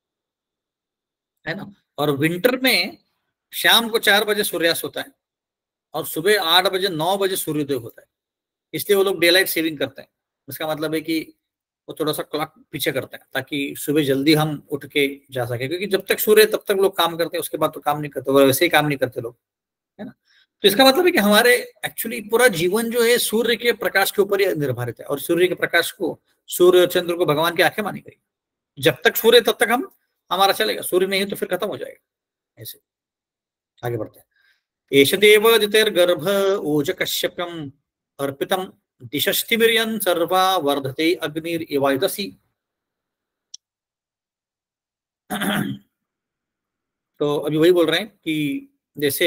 है ना। और विंटर में शाम को 4 बजे सूर्यास्त होता है और सुबह 8 बजे 9 बजे सूर्योदय होता है। इसलिए वो लोग डे लाइट सेविंग करते हैं। इसका मतलब है कि वो थोड़ा सा क्लॉक पीछे करते हैं ताकि सुबह जल्दी हम उठ के जा सके, क्योंकि जब तक सूर्य तब तक लोग काम करते हैं, उसके बाद तो काम नहीं करते, वो वैसे ही काम नहीं करते लोग, है ना। तो इसका मतलब है कि हमारे एक्चुअली पूरा जीवन जो है सूर्य के प्रकाश के ऊपर ही निर्धारित है, और सूर्य के प्रकाश को, सूर्य और चंद्र को भगवान की आंखें मानी गई। जब तक सूर्य तब तक हम हमारा चलेगा, सूर्य नहीं तो फिर खत्म हो जाएगा। ऐसे आगे बढ़ते हैं। एष देव दितेर्गर्भ ओज कश्यपम अर्पितम दिशस्तिमिर्यन् सर्वा वर्धते अग्निर इवायदसी। तो अभी वही बोल रहे हैं कि जैसे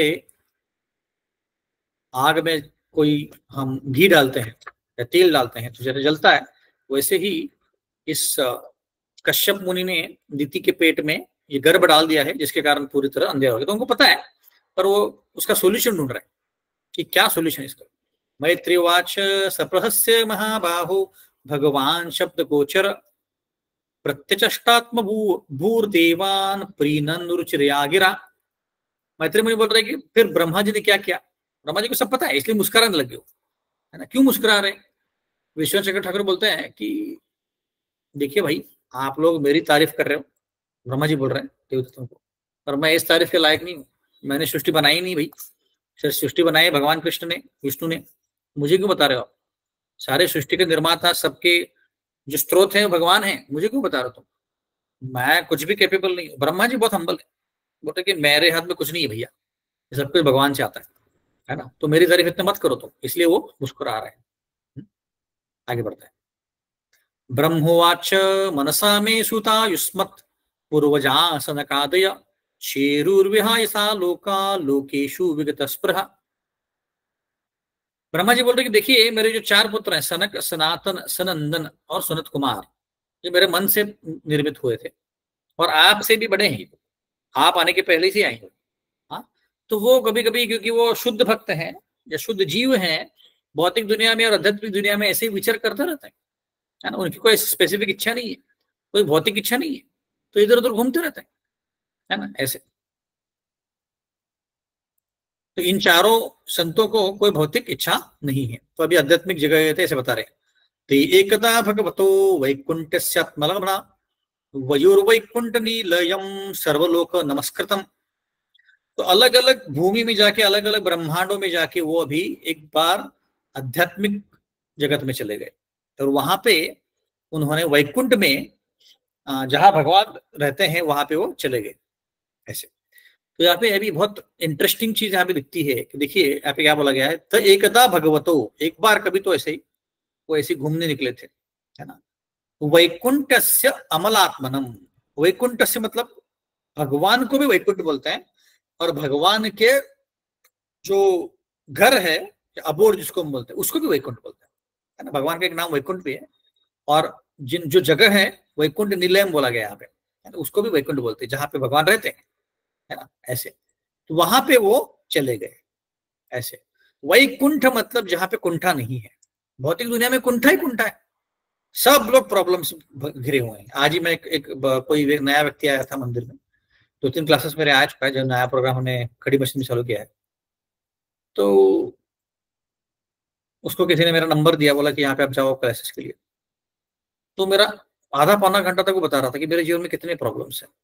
आग में कोई हम घी डालते हैं या तेल डालते हैं तो जैसे जलता है, वैसे ही इस कश्यप मुनि ने दिति के पेट में ये गर्भ डाल दिया है, जिसके कारण पूरी तरह अंधेरा हो गया। तो उनको पता है, पर वो उसका सोल्यूशन ढूंढ रहे हैं कि क्या सोल्यूशन इसका। मैत्रीवाच सप्रहस्य महाबाहु भगवान शब्द गोचर प्रत्यचष्टात्म भूर्देवान प्रीनन रुचिरया गिरा। मैत्री मुनि बोल रहे कि फिर ब्रह्मा जी ने क्या किया। ब्रह्मा जी को सब पता है, इसलिए मुस्कुराने लगे हो, है ना। क्यों मुस्कुरा रहे? विश्वनाथ चक्रवर्ती ठाकुर बोलते हैं कि देखिए भाई, आप लोग मेरी तारीफ कर रहे हो, ब्रह्मा जी बोल रहे हैं देवताओं को, पर मैं इस तारीफ के लायक नहीं हूँ। मैंने सृष्टि बनाई नहीं भाई, सिर्फ सृष्टि बनाई भगवान कृष्ण ने, विष्णु ने। मुझे क्यों बता रहे हो आप? सारे सृष्टि के निर्माता, सबके जो स्रोत है भगवान है, मुझे क्यों बता रहे हो तुम? मैं कुछ भी कैपेबल नहीं हूँ। ब्रह्मा जी बहुत हम्बल है, बोलते कि मेरे हाथ में कुछ नहीं है भैया, सब कुछ भगवान से आता है ना। तो मेरी तारीफ इतना मत करो तुम। इसलिए वो मुस्कुरा रहे हैं। आगे बढ़ता है। ब्रह्मोवाच मनसा मे सुता युष्मत् पूर्वजा सनकादय शेरुर्विहाय सा लोका लोकेशु विगत स्पृहा। ब्रह्मा जी बोल रहे कि देखिए, मेरे जो 4 पुत्र हैं, सनक, सनातन, सनंदन और सनत कुमार, ये मेरे मन से निर्मित हुए थे और आपसे भी बड़े हैं, आप आने के पहले से आए हैं। हाँ, तो वो कभी कभी, क्योंकि वो शुद्ध भक्त हैं या शुद्ध जीव हैं, भौतिक दुनिया में और आध्यात्मिक दुनिया में ऐसे ही विचार करते रहते हैं, है ना। उनकी कोई स्पेसिफिक इच्छा नहीं है, कोई भौतिक इच्छा नहीं है, तो इधर उधर घूमते रहते हैं, है ना, ऐसे। तो इन चारों संतों को कोई भौतिक इच्छा नहीं है, तो अभी आध्यात्मिक जगह गए थे, ऐसे बता रहे हैं। ते एकदा भगवतो वैकुंठस्यात्मलग्ना वयोर्वैकुंठ नीलयम सर्वलोक नमस्कृतम। तो अलग अलग भूमि में जाके, अलग अलग ब्रह्मांडों में जाके वो अभी एक बार आध्यात्मिक जगत में चले गए। और वहां पे उन्होंने वैकुंठ में जहां भगवान रहते हैं वहां पे वो चले गए ऐसे। तो यहाँ पे अभी बहुत इंटरेस्टिंग चीज यहाँ पे दिखती है कि देखिए यहाँ पे क्या बोला गया है, तो एकदा भगवतो, एक बार कभी तो ऐसे ही वो ऐसे घूमने निकले थे, है ना। वैकुंठस्य अमलात्मनम, वैकुंठस्य मतलब भगवान को भी वैकुंठ बोलते हैं, और भगवान के जो घर है, अबोर्ड जिसको हम बोलते हैं, उसको भी वैकुंठ बोलते हैं, है ना। भगवान का एक नाम वैकुंठ भी है, और जिन जो जगह है वैकुंठ निलयम बोला गया यहाँ पे, है ना, उसको भी वैकुंठ बोलते हैं, जहाँ पे भगवान रहते हैं, है ना, ऐसे। तो वहां पे वो चले गए ऐसे। वैकुंठ मतलब जहां पे कुंठा नहीं है। भौतिक दुनिया में कुंठा ही कुंठा है, सब लोग प्रॉब्लम से घिरे हुए हैं। आज ही मैं कोई नया व्यक्ति आया था मंदिर में, 2-3 क्लासेस मेरे आ चुका है, जो नया प्रोग्राम हमने खड़ी मशीन में चालू किया है। तो उसको किसी ने मेरा नंबर दिया, बोला कि यहाँ पे आप जाओ क्लासेस के लिए। तो मेरा आधा पौना घंटा तक वो बता रहा था कि मेरे जीवन में कितने प्रॉब्लम्स हैं।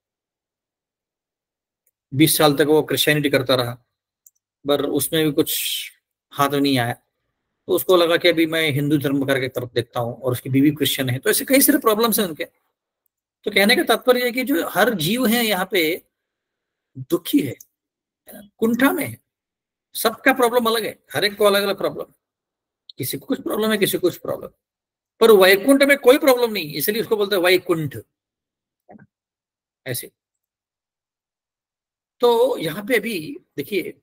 20 साल तक वो क्रिश्चियनिटी करता रहा, पर उसमें भी कुछ हाथ में नहीं आया। तो उसको लगा कि अभी मैं हिंदू धर्म करके तरफ देखता हूँ, और उसकी बीवी क्रिश्चियन है, तो ऐसे कई सारे प्रॉब्लम्स हैं उनके। तो कहने का तात्पर्य है कि जो हर जीव है यहाँ पे दुखी है ना, कुंठा में है। सबका प्रॉब्लम अलग है, हर एक को अलग अलग प्रॉब्लम, किसी को कुछ प्रॉब्लम है, किसी को कुछ प्रॉब्लम। पर वैकुंठ में कोई प्रॉब्लम नहीं, इसलिए उसको बोलते हैं वैकुंठ, है ना, ऐसे। तो यहाँ पे अभी देखिए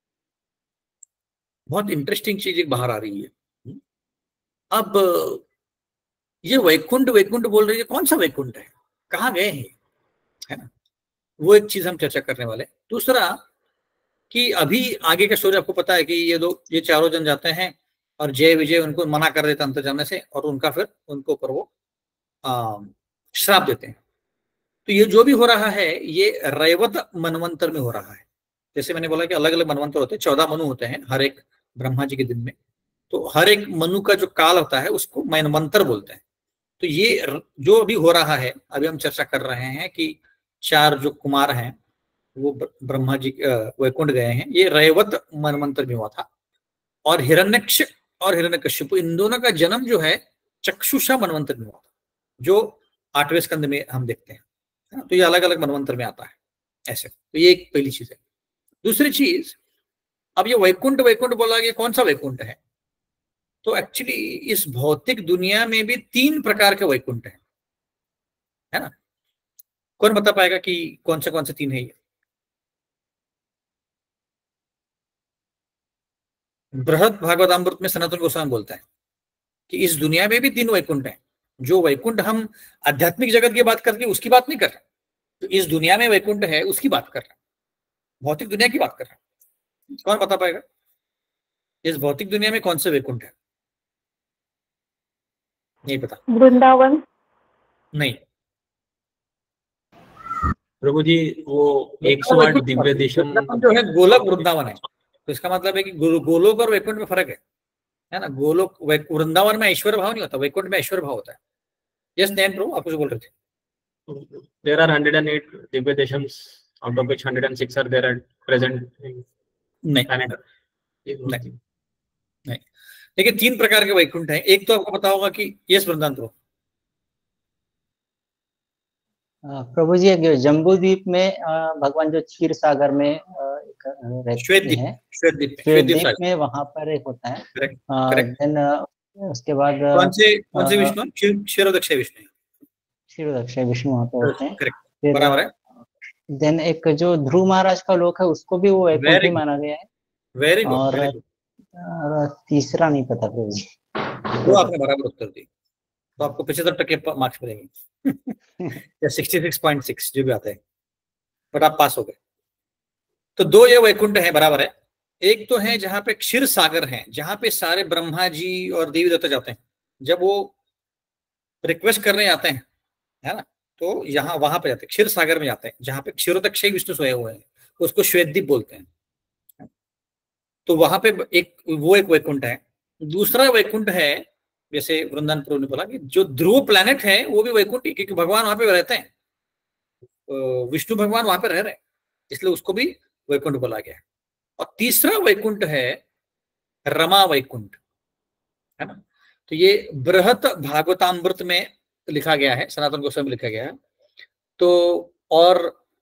बहुत इंटरेस्टिंग चीज एक बाहर आ रही है। अब ये वैकुंठ वैकुंठ बोल रही है, कौन सा वैकुंठ है, कहाँ गए हैं, है ना, वो एक चीज हम चर्चा करने वाले। दूसरा कि अभी आगे का स्टोरी आपको पता है कि ये चारों जन जाते हैं, और जय विजय उनको मना कर देता अंतर जाने से, और उनका फिर उनको ऊपर वो श्राप देते हैं। तो ये जो भी हो रहा है ये रैवत मनवंतर में हो रहा है। जैसे मैंने बोला कि अलग अलग मनवंतर होते हैं, 14 मनु होते हैं हर एक ब्रह्मा जी के दिन में। तो हर एक मनु का जो काल होता है उसको मनवंतर बोलते हैं। तो ये जो अभी हो रहा है, अभी हम चर्चा कर रहे हैं कि 4 जो कुमार हैं वो ब्रह्मा जी वैकुंठ गए हैं, ये रैवत मनवंतर में हुआ था। और हिरण्यक्ष और हिरण्यकश्यप, इन दोनों का जन्म जो है चक्षुषा मनवंतर में हुआ था, जो 8वें स्कंद में हम देखते हैं, है ना। तो ये अलग अलग मनवंतर में आता है ऐसे। तो ये एक पहली चीज है। दूसरी चीज, अब ये वैकुंठ वैकुंठ बोला कि कौन सा वैकुंठ है, तो एक्चुअली इस भौतिक दुनिया में भी 3 प्रकार के वैकुंठ है ना। कौन बता पाएगा कि कौन से 3 है ये? बृहद भागवतामृत में सनातन गोस्वामी बोलता है कि इस दुनिया में भी 3 वैकुंठ हैं। जो वैकुंठ हम आध्यात्मिक जगत की बात करके उसकी बात नहीं कर रहे, तो इस दुनिया में वैकुंठ है उसकी बात कर रहे हैं, भौतिक दुनिया की बात कर रहे हैं। कौन बता पाएगा इस भौतिक दुनिया में कौन से वैकुंठ है? नहीं पता। वृंदावन। नहीं प्रभु जी, वो 108 दिव्य देशम जो है गोलक वृंदावन है। तो इसका मतलब है कि गोलोक और वैकुंठ में फर्क है ना। गोलोक वृंदावन में ऐश्वर्य भाव नहीं होता, वैकुंठ में ऐश्वर्य भाव होता है। यस नैन प्रभु, आप कुछ बोल रहे थे। There are 108 Divya देशम्स, out of which 106 are there at present in नहीं, देखिए 3 प्रकार के वैकुंठ हैं। एक तो आपको पता होगा कि यस वृंदावन प्रभु। प्रभु जी, जम्बू द्वीप में भगवान जो क्षीर सागर में श्वेत द्वीप में वहां पर एक होता है। करेक्ट। देन उसके बाद कौन से विष्णु? क्षीरोदक्ष विष्णु। क्षीरोदक्ष विष्णु वहां पे होते हैं। करेक्ट, बराबर है। देन एक जो ध्रुव महाराज का लोक है उसको भी वो वैकुंठ ही माना गया है। Very good. और तीसरा नहीं पता प्रभु जी। वो आपने बराबर उत्तर दी, तो आपको 75% मार्क्स मिलेंगे या 66.6 जो भी आता है, बट आप पास हो गए। तो 2 ये वैकुंठ है, बराबर है। एक तो है जहां पे क्षीर सागर है, जहां पे सारे ब्रह्मा जी और देवी देवता जाते हैं जब वो रिक्वेस्ट करने आते हैं, है ना। तो यहाँ वहां पे जाते हैं, क्षीर सागर में जाते हैं, जहां पे क्षीरोदक्ष विष्णु सोए हुए हैं, उसको श्वेतद्वीप बोलते हैं। तो वहां पे एक वैकुंठ है। दूसरा वैकुंठ है जैसे वृंदावनपुर ने बोला कि जो ध्रुव प्लैनेट है वो भी वैकुंठ ही, क्योंकि भगवान वहां पे रहते हैं, विष्णु भगवान वहां पे रह रहे हैं, इसलिए उसको भी वैकुंठ बोला गया है। और तीसरा वैकुंठ है रमा वैकुंठ, है ना। तो ये बृहत भागवतामृत में लिखा गया है, सनातन गोस्वामी में लिखा गया है। तो और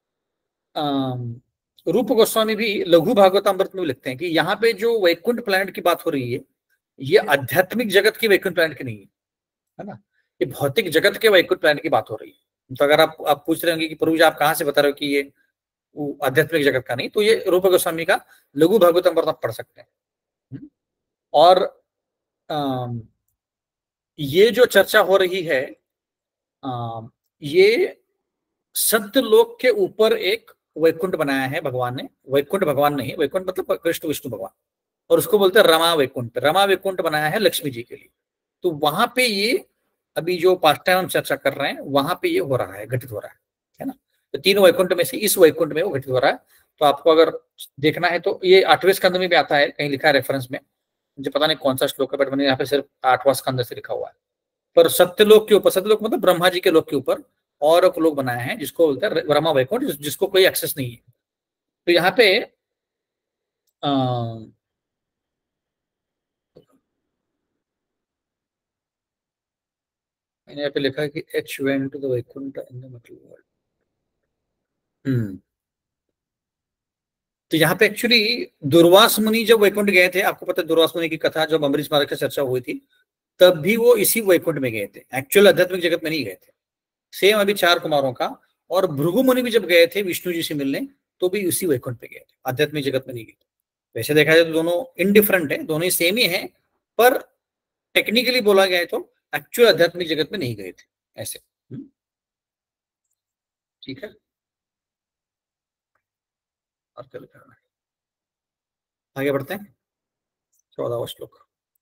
रूप गोस्वामी भी लघु भागवतामृत में लिखते हैं कि यहाँ पे जो वैकुंठ प्लैनेट की बात हो रही है, ये आध्यात्मिक जगत की वैकुंठ प्लैनेट की नहीं है ना, ये भौतिक जगत के वैकुंठ प्लैनेट की बात हो रही है। तो अगर आप पूछ रहे होंगे कि प्रभु जी आप कहाँ से बता रहे हो कि ये आध्यात्मिक जगत का नहीं, तो ये रूप गोस्वामी का लघु भागवतामृत आप पढ़ सकते हैं। और ये जो चर्चा हो रही है, ये सत्यलोक के ऊपर एक वैकुंठ बनाया है भगवान ने। वैकुंठ भगवान नहीं, वैकुंठ मतलब कृष्ण विष्णु भगवान, और उसको बोलते हैं रमा वैकुंठ। रमा वैकुंठ बनाया है लक्ष्मी जी के लिए। तो वहां पे ये अभी जो पास्ट टाइम हम चर्चा कर रहे हैं, वहां पे ये हो रहा है, घटित हो रहा है ना। तो तीन वैकुंठ में से इस वैकुंठ में वो घटित हो रहा है। तो आपको अगर देखना है तो ये 8वें स्कंद में भी आता है, कहीं लिखा है रेफरेंस में, मुझे पता नहीं कौन सा श्लोक है, बट मैंने यहाँ पे सिर्फ 8वां स्कंद से लिखा हुआ है। पर सत्यलोक के ऊपर, सत्यलोक मतलब ब्रह्मा जी के लोक के ऊपर और एक लोक बनाया है जिसको बोलते हैं रमा वैकुंठ, जिसको कोई एक्सेस नहीं है। तो यहाँ पे मैंने यहाँ पे लिखा है कि H went to the Vaikuntha in the material world. तो यहाँ पे एक्चुअली दुर्वास मुनि जब वैकुंठ गए थे, आपको पता है दुर्वास मुनि की कथा जब अम्बरीश महाराज की चर्चा हुई थी, तब भी वो इसी वैकुंठ में गए थे, एक्चुअल आध्यात्मिक जगत में नहीं गए थे। सेम अभी 4 कुमारों का, और भृगु मुनि भी जब गए थे विष्णु जी से मिलने, तो भी उसी वैकुंठ पे गए थे, आध्यात्मिक जगत में नहीं गए थे। वैसे देखा जाए तो दोनों इनडिफरेंट है, दोनों ही सेम ही है, पर टेक्निकली बोला गया है तो एक्चुअल आध्यात्मिक जगत में नहीं गए थे ऐसे। ठीक है, और क्या लिखा है, आगे बढ़ते हैं। 14वां श्लोक।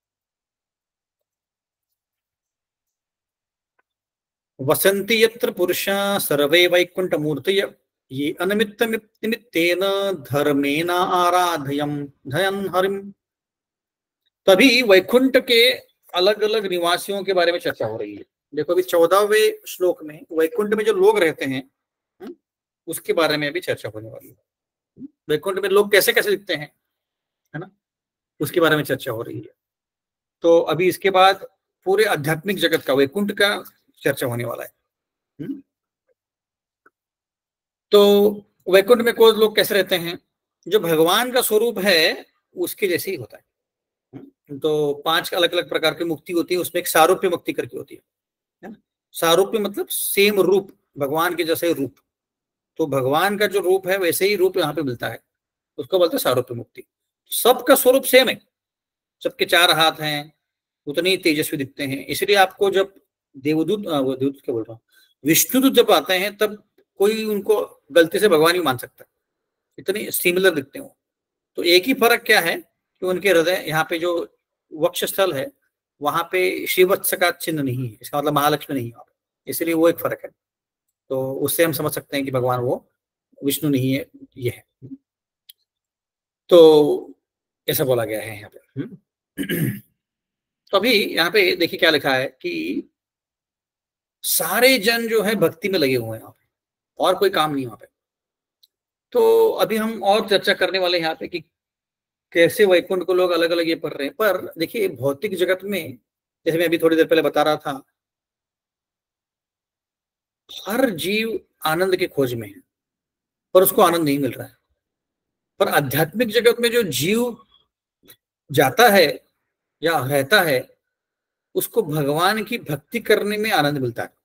वसन्ति यत्र पुरुषा सर्वे वैकुंठ मूर्तय ये अनिमित्तेन धर्मेण आराधयं धयन् हरिम। तभी वैकुंठ के अलग अलग निवासियों के बारे में चर्चा हो रही है। देखो अभी 14वें श्लोक में वैकुंठ में जो लोग रहते हैं उसके बारे में अभी चर्चा होने वाली है। वैकुंठ में लोग कैसे कैसे दिखते हैं, है ना, उसके बारे में चर्चा हो रही है। तो अभी इसके बाद पूरे आध्यात्मिक जगत का, वैकुंठ का चर्चा होने वाला है। तो वैकुंठ में कोई लोग कैसे रहते हैं, जो भगवान का स्वरूप है उसके जैसे ही होता है। तो 5 अलग अलग प्रकार की मुक्ति होती है, उसमें एक सारूप्य मुक्ति करके होती है ना। सारूप्य मतलब सेम रूप, भगवान के जैसे रूप। तो भगवान का जो रूप है वैसे ही रूप यहाँ पे मिलता है, उसको बोलते हैं सारूप्य मुक्ति। सबका स्वरूप सेम है, सबके 4 हाथ हैं, उतने ही तेजस्वी दिखते हैं। इसलिए आपको जब देवदूत, वो देवदूत क्या बोल रहा हूँ, विष्णुदूत जब आते हैं तब कोई उनको गलती से भगवान ही मान सकता है, इतने सिमिलर दिखते हैं वो। तो एक ही फर्क क्या है कि उनके हृदय, यहाँ पे जो वक्षस्थल है वहां पे श्रीवत्स का चिन्ह नहीं है, इसका मतलब महालक्ष्मी नहीं है, इसलिए वो एक फर्क है। तो उससे हम समझ सकते हैं कि भगवान वो विष्णु नहीं है, ये है। तो ऐसा बोला गया है यहाँ पे। तो अभी यहाँ पे देखिए क्या लिखा है कि सारे जन जो है भक्ति में लगे हुए हैं यहाँ पे, और कोई काम नहीं वहां पे। तो अभी हम और चर्चा करने वाले हैं यहाँ पे कि कैसे वैकुंठ को लोग अलग अलग ये पढ़ रहे हैं। पर देखिए भौतिक जगत में, जैसे मैं अभी थोड़ी देर पहले बता रहा था, हर जीव आनंद की खोज में है, पर उसको आनंद नहीं मिल रहा है। पर आध्यात्मिक जगत में जो जीव जाता है या रहता है, उसको भगवान की भक्ति करने में आनंद मिलता है।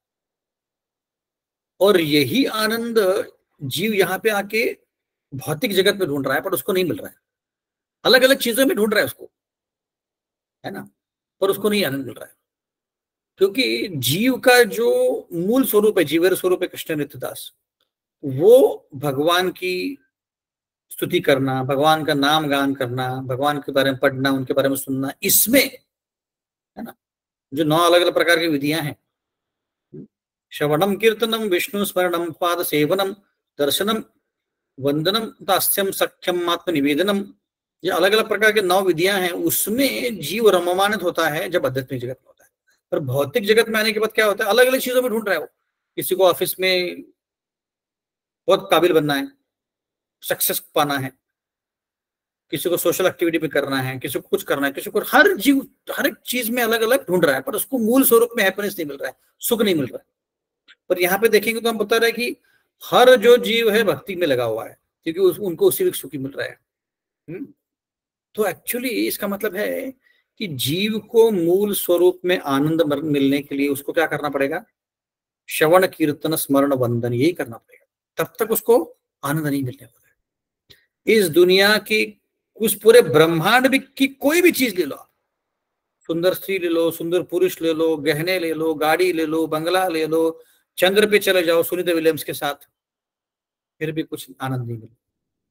और यही आनंद जीव यहाँ पे आके भौतिक जगत में ढूंढ रहा है, पर उसको नहीं मिल रहा है। अलग अलग चीजों में ढूंढ रहा है उसको, है ना, पर उसको नहीं आनंद मिल रहा है। क्योंकि जीव का जो मूल स्वरूप है, जीवेर स्वरूप है कृष्ण नित्यदास, वो भगवान की स्तुति करना, भगवान का नाम गान करना, भगवान के बारे में पढ़ना, उनके बारे में सुनना, इसमें, है ना, जो 9 अलग अलग प्रकार की विधियां हैं, श्रवणम कीर्तनम विष्णु स्मरणम पाद सेवनम दर्शनम वंदनम दास्यम सख्यम आत्म निवेदनम, ये अलग अलग प्रकार के 9 विधियां हैं। उसमें जीव रममानित होता है जब आध्यात्मिक जगत में होता है। पर भौतिक जगत में आने के बाद क्या होता है, अलग अलग चीजों में ढूंढ रहा है वो। किसी को ऑफिस में बहुत काबिल बनना है, सक्सेस पाना है, किसी को सोशल एक्टिविटी में करना है, किसी को कुछ करना है, किसी को हर एक चीज में अलग अलग ढूंढ रहा है, पर उसको मूल स्वरूप में हैप्पीनेस नहीं मिल रहा है, सुख नहीं मिल रहा है। पर यहाँ पे देखेंगे तो हम बता रहे हैं कि हर जो जीव है भक्ति में लगा हुआ है, क्योंकि उनको उसी में सुखी मिल रहा है। तो एक्चुअली इसका मतलब है कि जीव को मूल स्वरूप में आनंद मिलने के लिए उसको क्या करना पड़ेगा, श्रवण कीर्तन स्मरण वंदन, यही करना पड़ेगा, तब तक उसको आनंद नहीं मिलने वाला है। इस दुनिया की उस पूरे ब्रह्मांड में की कोई भी चीज ले लो, सुंदर स्त्री ले लो, सुंदर पुरुष ले लो, गहने ले लो, गाड़ी ले लो, बंगला ले लो, चंद्र पे चले जाओ सुनीता विलियम्स के साथ, फिर भी कुछ आनंद नहीं मिले।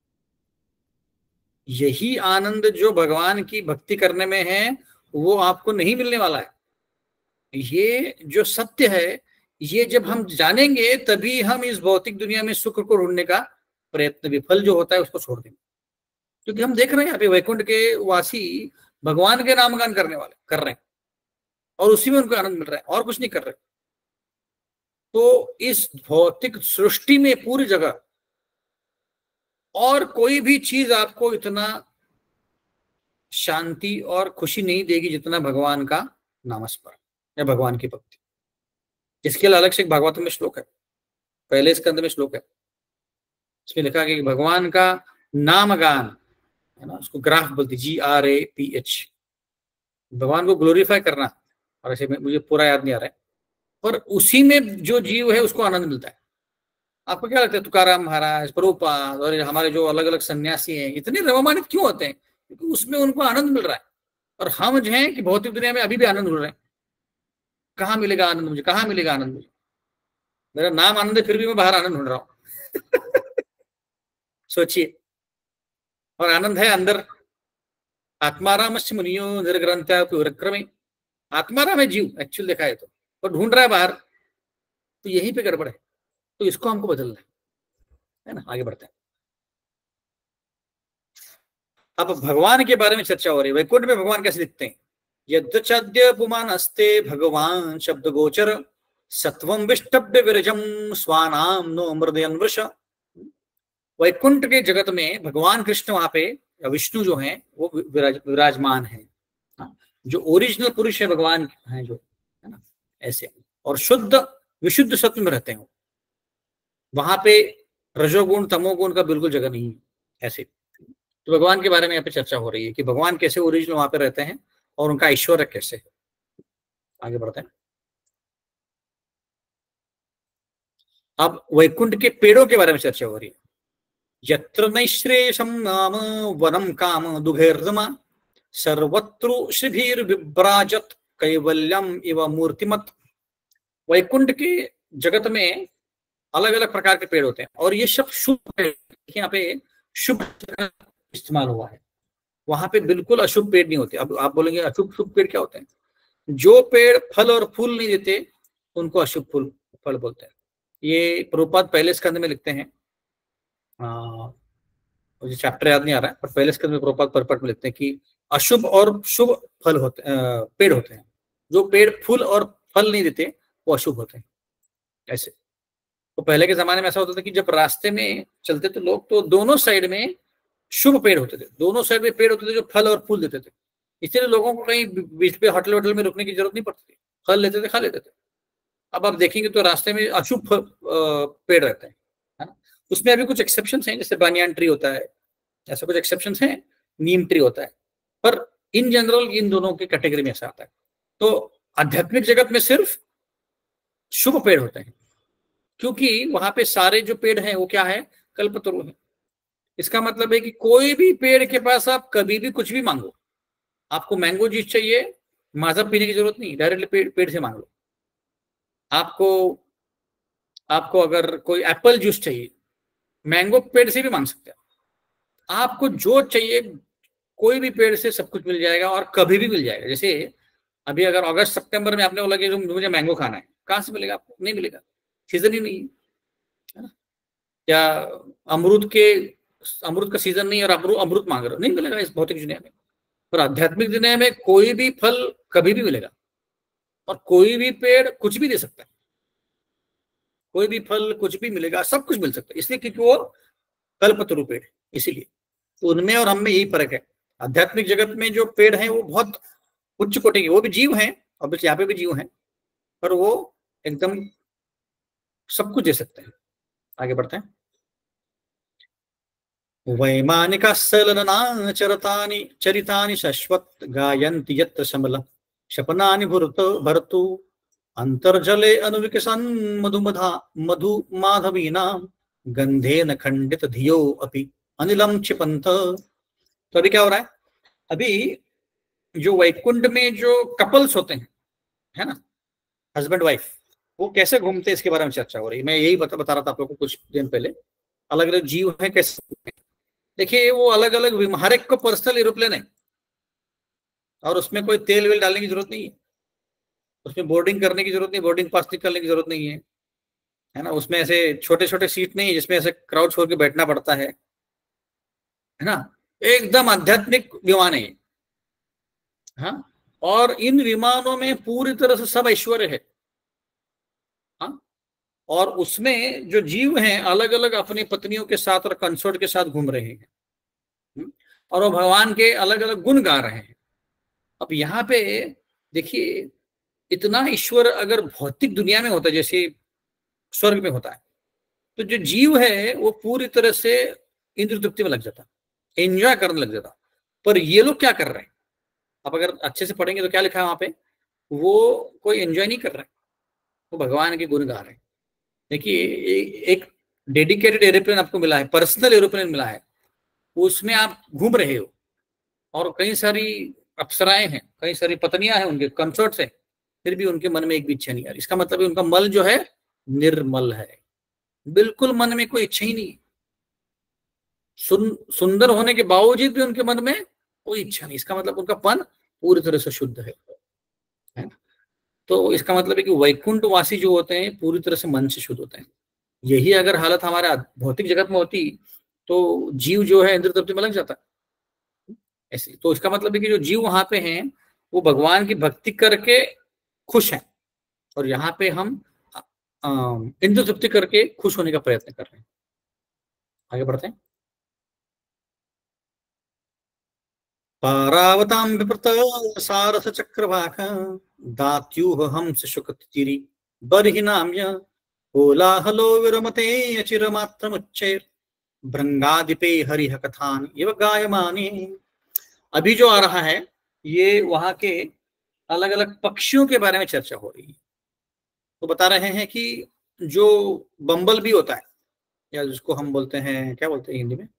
यही आनंद जो भगवान की भक्ति करने में है वो आपको नहीं मिलने वाला है। ये जो सत्य है, ये जब हम जानेंगे तभी हम इस भौतिक दुनिया में सुख को ढूंढने का प्रयत्न, विफल जो होता है उसको छोड़ देंगे। क्योंकि हम देख रहे हैं यहाँ पे वैकुंठ के वासी भगवान के नामगान कर रहे हैं और उसी में उनको आनंद मिल रहा है और कुछ नहीं कर रहे। तो इस भौतिक सृष्टि में पूरी जगह और कोई भी चीज आपको इतना शांति और खुशी नहीं देगी जितना भगवान का नामस्मरण या भगवान की भक्ति। इसके लिए अलग से एक भागवत में श्लोक है, पहले स्कंद में श्लोक है, इसमें लिखा है कि भगवान का नाम गान है ना, उसको ग्राफ बोलते GRAPH, भगवान को ग्लोरीफाई करना। और ऐसे में मुझे पूरा याद नहीं आ रहा है, पर उसी में जो जीव है उसको आनंद मिलता है। आपको क्या लगता है तुकाराम महाराज, प्रभुपाद और हमारे जो अलग अलग सन्यासी हैं इतने रवामानित क्यों होते हैं? क्योंकि उसमें उनको आनंद मिल रहा है। और हम जो हैं कि भौतिक दुनिया में अभी भी आनंद ढूंढ रहे हैं, कहाँ मिलेगा आनंद मुझे, कहाँ मिलेगा आनंद मुझे, मेरा नाम आनंद है फिर भी मैं बाहर आनंद ढूंढ रहा हूँ। सोचिए, और आनंद है अंदर। आत्मारामस्य मुनियो निर्ग्रंथ्या विक्रमे, आत्माराम है जीव एक्चुअल देखा है तो ढूंढ रहा है बाहर, तो यहीं पे गड़बड़ है। तो इसको हमको बदलना है ना। आगे बढ़ते हैं। अब भगवान के बारे में चर्चा हो रही है, वैकुंठ में भगवान कैसे दिखते हैं। यद्यचाद्य पुमान अस्ते भगवान शब्द गोचर सत्वम विष्टभ्य विरजम स्वानाम नो मृदयन वृष। वैकुंठ के जगत में भगवान कृष्ण वहां पे, विष्णु जो हैं वो विराजमान है। जो ओरिजिनल पुरुष है भगवान है जो, है ना, ऐसे। और शुद्ध विशुद्ध सत्व में रहते हैं वहां पे, रजोगुण तमोगुण का बिल्कुल जगह नहीं है ऐसे। तो भगवान के बारे में यहाँ पे चर्चा हो रही है कि भगवान कैसे ओरिजिनल वहां पे रहते हैं और उनका ऐश्वर्य कैसे है। आगे बढ़ते हैं। अब वैकुंठ के पेड़ों के बारे में चर्चा हो रही है। यत्र नैश्रेषम नाम वनम काम दुघैर्दमा सर्वत्र श्रीभीर विभ्राजत कैवल्यम इव मूर्तिमत। वैकुंठ के जगत में अलग अलग प्रकार के पेड़ होते हैं और ये सब शुभ पेड़, यहाँ पे शुभ इस्तेमाल हुआ है, वहां पे बिल्कुल अशुभ पेड़ नहीं होते। अब आप बोलेंगे अशुभ शुभ पेड़ क्या होते हैं? जो पेड़ फल और फूल नहीं देते उनको अशुभ फल बोलते हैं। ये प्रभुपाद पहले स्कंद में लिखते हैं, मुझे चैप्टर याद नहीं आ रहा है, पर पहले स्कंद में प्रभुपाद परपट में लिखते हैं कि अशुभ और शुभ फल होते पेड़ होते हैं। जो पेड़ फूल और फल नहीं देते वो अशुभ होते हैं ऐसे। तो पहले के जमाने में ऐसा होता था कि जब रास्ते में चलते थे लोग तो दोनों साइड में शुभ पेड़ होते थे, दोनों साइड में पेड़ होते थे जो फल और फूल देते थे। इसलिए लोगों को कहीं बीच पे होटल वोटल में रुकने की जरूरत नहीं पड़ती थी, फल लेते थे खा लेते थे। अब आप देखेंगे तो रास्ते में अशुभ पेड़ रहते हैं, है ना। उसमें अभी कुछ एक्सेप्शन हैं, जैसे बानियान ट्री होता है, ऐसा कुछ एक्सेप्शन हैं, नीम ट्री होता है, पर इन जनरल इन दोनों की कैटेगरी में ऐसा आता है। तो आध्यात्मिक जगत में सिर्फ शुभ पेड़ होते हैं, क्योंकि वहां पे सारे जो पेड़ हैं वो क्या है, कल्पतरु है। इसका मतलब है कि कोई भी पेड़ के पास आप कभी भी कुछ भी मांगो, आपको मैंगो जूस चाहिए, माजा पीने की जरूरत नहीं, डायरेक्टली पेड़ से मांग लो। आपको अगर कोई एप्पल जूस चाहिए, मैंगो पेड़ से भी मांग सकते हैं। आपको जो चाहिए कोई भी पेड़ से सब कुछ मिल जाएगा और कभी भी मिल जाएगा। जैसे अभी अगर अगस्त सितंबर में आपने बोला कि जो मुझे मैंगो खाना है, कहाँ से मिलेगा आपको? नहीं मिलेगा, सीजन ही नहीं है ना। या अमरूद का सीजन नहीं और अमरूद मांग रहे हो, नहीं मिलेगा इस भौतिक दुनिया में। पर आध्यात्मिक दुनिया में कोई भी फल कभी भी मिलेगा, और कोई भी पेड़ कुछ भी दे सकता है, कोई भी फल कुछ भी मिलेगा, सब कुछ मिल सकता है, इसलिए क्योंकि वो कल्पतरु पेड़ है। इसीलिए तो उनमें और हम में यही फर्क है। आध्यात्मिक जगत में जो पेड़ हैं वो बहुत उच्च कोटि के, वो भी जीव हैं, और यहाँ पे भी जीव हैं, पर वो एकदम सब कुछ दे सकते हैं। आगे बढ़ते हैं। वैमानिका सललना चरतानि चरितानि शश्वत गायन्ति यत्र शमल शपनानि भरतु अंतर्जले अनुविकसन मधु माधवीना गंधेन खंडित धियो अपि अनिलम क्षिपंत। तो अभी क्या हो रहा है, अभी जो वैकुंठ में जो कपल्स होते हैं, है ना, हस्बैंड वाइफ, वो कैसे घूमते हैं इसके बारे में चर्चा हो रही है। मैं यही बता रहा था आप लोगों को कुछ दिन पहले। अलग अलग जीव हैं कैसे, देखिए वो अलग अलग, हर एक को पर्सनल एरोप्लेन है, और उसमें कोई तेल वेल डालने की जरूरत नहीं है, उसमें बोर्डिंग करने की जरूरत नहीं, बोर्डिंग पास निकालने की जरूरत नहीं है ना। उसमें ऐसे छोटे छोटे सीट नहीं है जिसमें ऐसे क्राउड छोड़ के बैठना पड़ता है ना। एकदम आध्यात्मिक विमान है। हाँ, और इन विमानों में पूरी तरह से सब ऐश्वर्य है। हाँ, और उसमें जो जीव हैं अलग अलग अपनी पत्नियों के साथ और कंसोर्ट के साथ घूम रहे हैं, और वो भगवान के अलग अलग गुण गा रहे हैं। अब यहाँ पे देखिए, इतना ईश्वर अगर भौतिक दुनिया में होता है जैसे स्वर्ग में होता है, तो जो जीव है वो पूरी तरह से इंद्र तृप्ति में लग जाता, एंजॉय करने लग जाता। पर ये लोग क्या कर रहे हैं, आप अगर अच्छे से पढ़ेंगे तो क्या लिखा है वहां पे, वो कोई एंजॉय नहीं कर रहे हैं, वो भगवान के गुण गा रहे हैं। देखिए एक डेडिकेटेड एरोप्लेन आपको मिला है, पर्सनल एरोप्लेन मिला है, उसमें आप घूम रहे हो, और कई सारी अप्सराएं हैं, कई सारी पत्नियां हैं, उनके कंसर्ट्स हैं, फिर भी उनके मन में एक भी इच्छा नहीं आ रही। इसका मतलब है उनका मल जो है निर्मल है, बिल्कुल मन में कोई इच्छा ही नहीं। सुंदर होने के बावजूद भी उनके मन में कोई इच्छा नहीं, इसका मतलब उनका मन पूरी तरह से शुद्ध है ना। तो इसका मतलब है कि वैकुंठवासी जो होते हैं पूरी तरह से मन से शुद्ध होते हैं। यही अगर हालत हमारे भौतिक जगत में होती तो जीव जो है इंद्र तृप्ति में लग जाता ऐसे। तो इसका मतलब है कि जो जीव वहां पे हैं वो भगवान की भक्ति करके खुश हैं, और यहाँ पे हम इंद्र तृप्ति करके खुश होने का प्रयत्न कर रहे हैं। आगे बढ़ते हैं। पारावतां विप्रत सारथ चक्रवाक दात्यूह हंस शुकतिरि बर्हिनाम्य कोलाहलो विरमते अचिरमात्रमुच्चैर भृंगादिपे हरिह कथान इव गायमाने। अभी जो आ रहा है ये वहां के अलग अलग पक्षियों के बारे में चर्चा हो रही है। तो बता रहे हैं कि जो बम्बल भी होता है, या जिसको हम बोलते हैं, क्या बोलते हैं हिंदी में,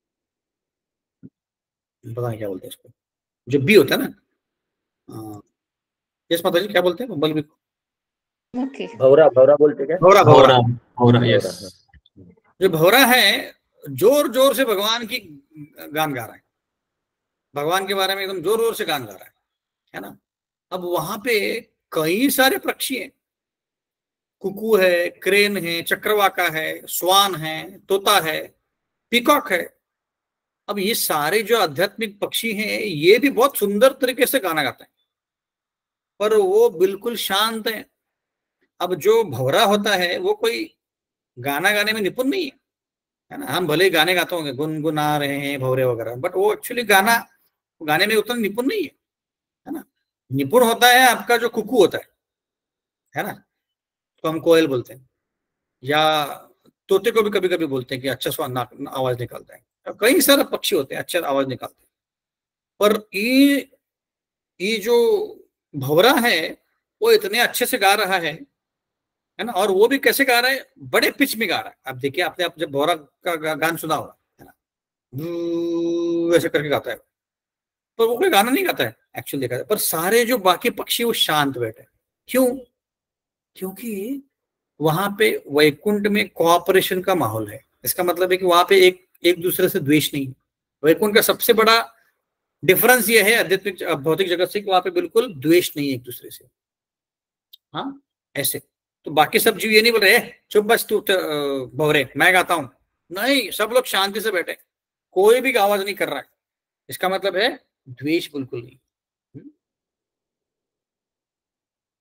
पता नहीं क्या बोलते हैं इसको, जो बी होता है ना, यस माता जी क्या बोलते हैं बम्बल बी को? भौरा भौरा बोलते क्या? भौरा भौरा भौरा, यस। जो भौरा है जोर जोर से भगवान की गान गा रहा है, भगवान के बारे में एकदम जोर जोर से गान गा रहा है ना। अब वहां पे कई सारे पक्षी हैं, कुकू है, क्रेन है, चक्रवाका है, स्वान है, तोता है, पीकॉक है। अब ये सारे जो आध्यात्मिक पक्षी हैं ये भी बहुत सुंदर तरीके से गाना गाते हैं, पर वो बिल्कुल शांत है। अब जो भौरा होता है वो कोई गाना गाने में निपुण नहीं है ना। हम भले ही गाने गाते होंगे, गुनगुना रहे हैं भौरे वगैरह, बट वो एक्चुअली गाने में उतना निपुण नहीं है ना। निपुण होता है आपका जो कुकू होता है ना, तो हम कोयल बोलते हैं, या तोते को भी कभी कभी बोलते हैं कि अच्छा स्वर आवाज निकालता है। कई सारे पक्षी होते हैं अच्छा आवाज निकालते हैं, पर ये जो भौरा है वो इतने अच्छे से गा रहा है ना। और वो भी कैसे गा रहा है, बड़े पिच में गा रहा है। आप देखिए, आपने जब भौरा का गान सुना होगा, है ना, ऐसे करके गाता है, पर वो कोई गाना नहीं गाता है एक्चुअली देखा है। पर सारे जो बाकी पक्षी वो शांत बैठे, क्यों? क्योंकि वहां पे वैकुंठ में कोऑपरेशन का माहौल है। इसका मतलब है कि वहां पे एक दूसरे से द्वेष नहीं है। वैकुंठ का सबसे बड़ा डिफरेंस ये है आध्यात्मिक भौतिक जगत से कि वहां पे बिल्कुल द्वेष नहीं है एक दूसरे से। हाँ, ऐसे तो बाकी सब जीव ये नहीं बोल रहे चुप बस तू भौरे मैं गाता हूं, नहीं, सब लोग शांति से बैठे, कोई भी आवाज नहीं कर रहा है। इसका मतलब है द्वेष बिल्कुल नहीं।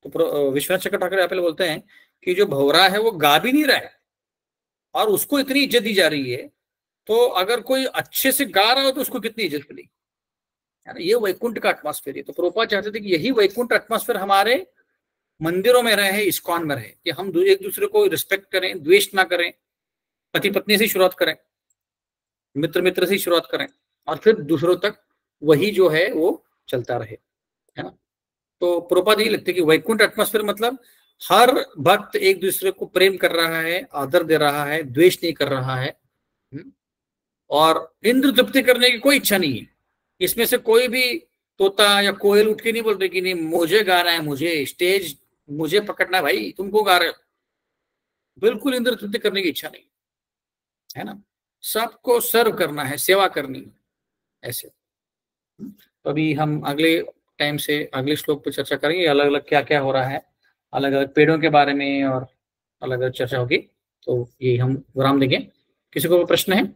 तो विश्वनाथ चक्र ठाकुर यहाँ पे बोलते हैं कि जो भंवरा है वो गा भी नहीं रहा है और उसको इतनी इज्जत दी जा रही है, तो अगर कोई अच्छे से गा रहा हो तो उसको कितनी इज्जत मिलेगी, है ना। ये वैकुंठ का एटमॉस्फेयर है। तो प्रभुपाद चाहते थे कि यही वैकुंठ एटमॉस्फेयर हमारे मंदिरों में रहे, इस्कॉन में रहे, कि हम एक दूसरे को रिस्पेक्ट करें, द्वेष ना करें, पति पत्नी से शुरुआत करें, मित्र मित्र से शुरुआत करें, और फिर दूसरों तक वही जो है वो चलता रहे, है ना। तो प्रभुपाद यही लगते कि वैकुंठ एटमॉस्फेयर मतलब हर भक्त एक दूसरे को प्रेम कर रहा है, आदर दे रहा है, द्वेष नहीं कर रहा है, और इंद्र तृप्ति करने की कोई इच्छा नहीं है। इसमें से कोई भी तोता या कोयल उठ के नहीं बोल रहे कि नहीं मुझे गाना है, मुझे स्टेज मुझे पकड़ना है, भाई तुमको गा रहे हो। बिल्कुल इंद्र तृप्ति करने की इच्छा नहीं, है ना। सबको सर्व करना है, सेवा करनी है, ऐसे। तो अभी हम अगले टाइम से अगले श्लोक पर चर्चा करेंगे, अलग अलग क्या क्या हो रहा है, अलग अलग पेड़ों के बारे में और अलग अलग चर्चा होगी। तो ये हम विराम देंगे। किसी को प्रश्न है?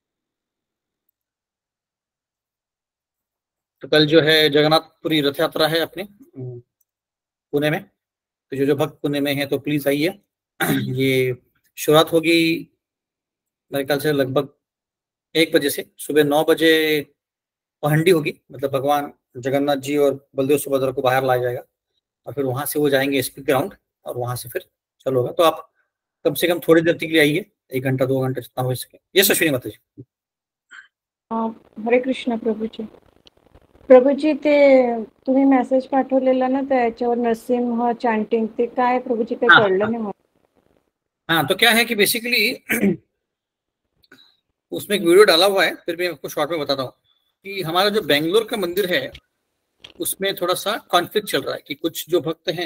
तो कल जो है जगन्नाथपुरी रथ यात्रा है अपने पुणे में, तो जो भक्त पुणे में है तो प्लीज आइए। ये शुरुआत होगी मेरे ख्याल से लगभग 1 बजे से, सुबह 9 बजे पहंडी होगी, मतलब भगवान जगन्नाथ जी और बलदेव सुभद्रा को बाहर लाया जाएगा और फिर वहां से वो जाएंगे एसपी ग्राउंड और वहां से फिर चलो होगा। तो आप कम से कम थोड़ी देर तक के लिए आइए, 1 घंटा 2 घंटा जितना हो सके। ये अश्विनी माता जी। हरे कृष्ण प्रभूजी। प्रभूजी ते तुम्ही मेसेज पाठवलेला ना त्याच्यावर नरसिंह चॅन्टिंग, ते काय प्रभूजी काही कळलं नाही मला। हाँ, तो क्या है कि बेसिकली उसमें एक वीडियो डाला हुआ है, फिर मैं आपको शॉर्ट में बताता हूँ कि हमारा जो बेंगलोर का मंदिर है उसमें थोड़ा सा कॉन्फ्लिक्ट चल रहा है कि कुछ जो भक्त हैं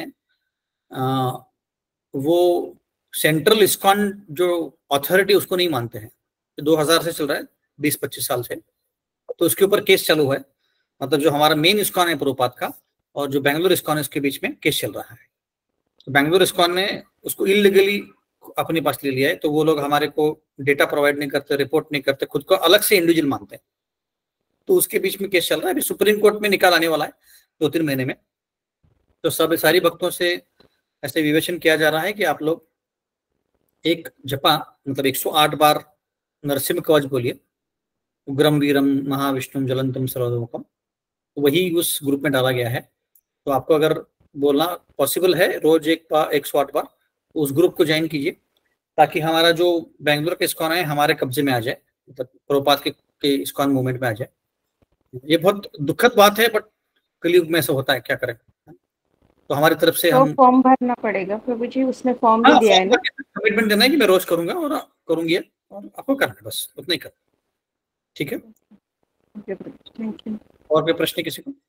वो सेंट्रल इस्कॉन जो अथॉरिटी उसको नहीं मानते हैं। 2000 से चल रहा है, 20-25 साल से, तो उसके ऊपर केस चालू है। मतलब जो हमारा मेन इस्कॉन है प्रभुपाद का और जो बेंगलोर इस्कॉन है उसके बीच में केस चल रहा है। तो बेंगलोर इस्कॉन ने उसको इलीगली अपने पास ले लिया है, तो वो लोग हमारे को डेटा प्रोवाइड नहीं करते, रिपोर्ट नहीं करते, खुद को अलग से इंडिविजुअल मानते हैं। तो उसके बीच में केस चल रहा है, अभी सुप्रीम कोर्ट में निकाल आने वाला है 2-3 महीने में। तो सब सारी भक्तों से ऐसे विवेचन किया जा रहा है कि आप लोग एक जपा मतलब 108 बार नरसिंह कवच बोलिए, उग्रम वीरम महाविष्णुम ज्वलंतम सर्वतोमुखम, तो वही उस ग्रुप में डाला गया है। तो आपको अगर बोलना पॉसिबल है रोज 108 बार, तो उस ग्रुप को ज्वाइन कीजिए ताकि हमारा जो बेंगलोर का इस्कॉन है हमारे कब्जे में आ जाए, मतलब प्रभुपाद के इस्कॉन मूवमेंट में आ जाए। ये बहुत दुखद बात है, बट कलयुग में ऐसा होता है, क्या करें। तो हमारी तरफ से तो हम फॉर्म भरना पड़ेगा प्रभु जी, उसमें फॉर्म भी दिया है ना। कमिटमेंट देना है कि मैं रोज करूंगा और करूंगी और आपको करना है, बस उतना ही करना। ठीक है, थैंक यू। और कोई प्रश्न किसी को?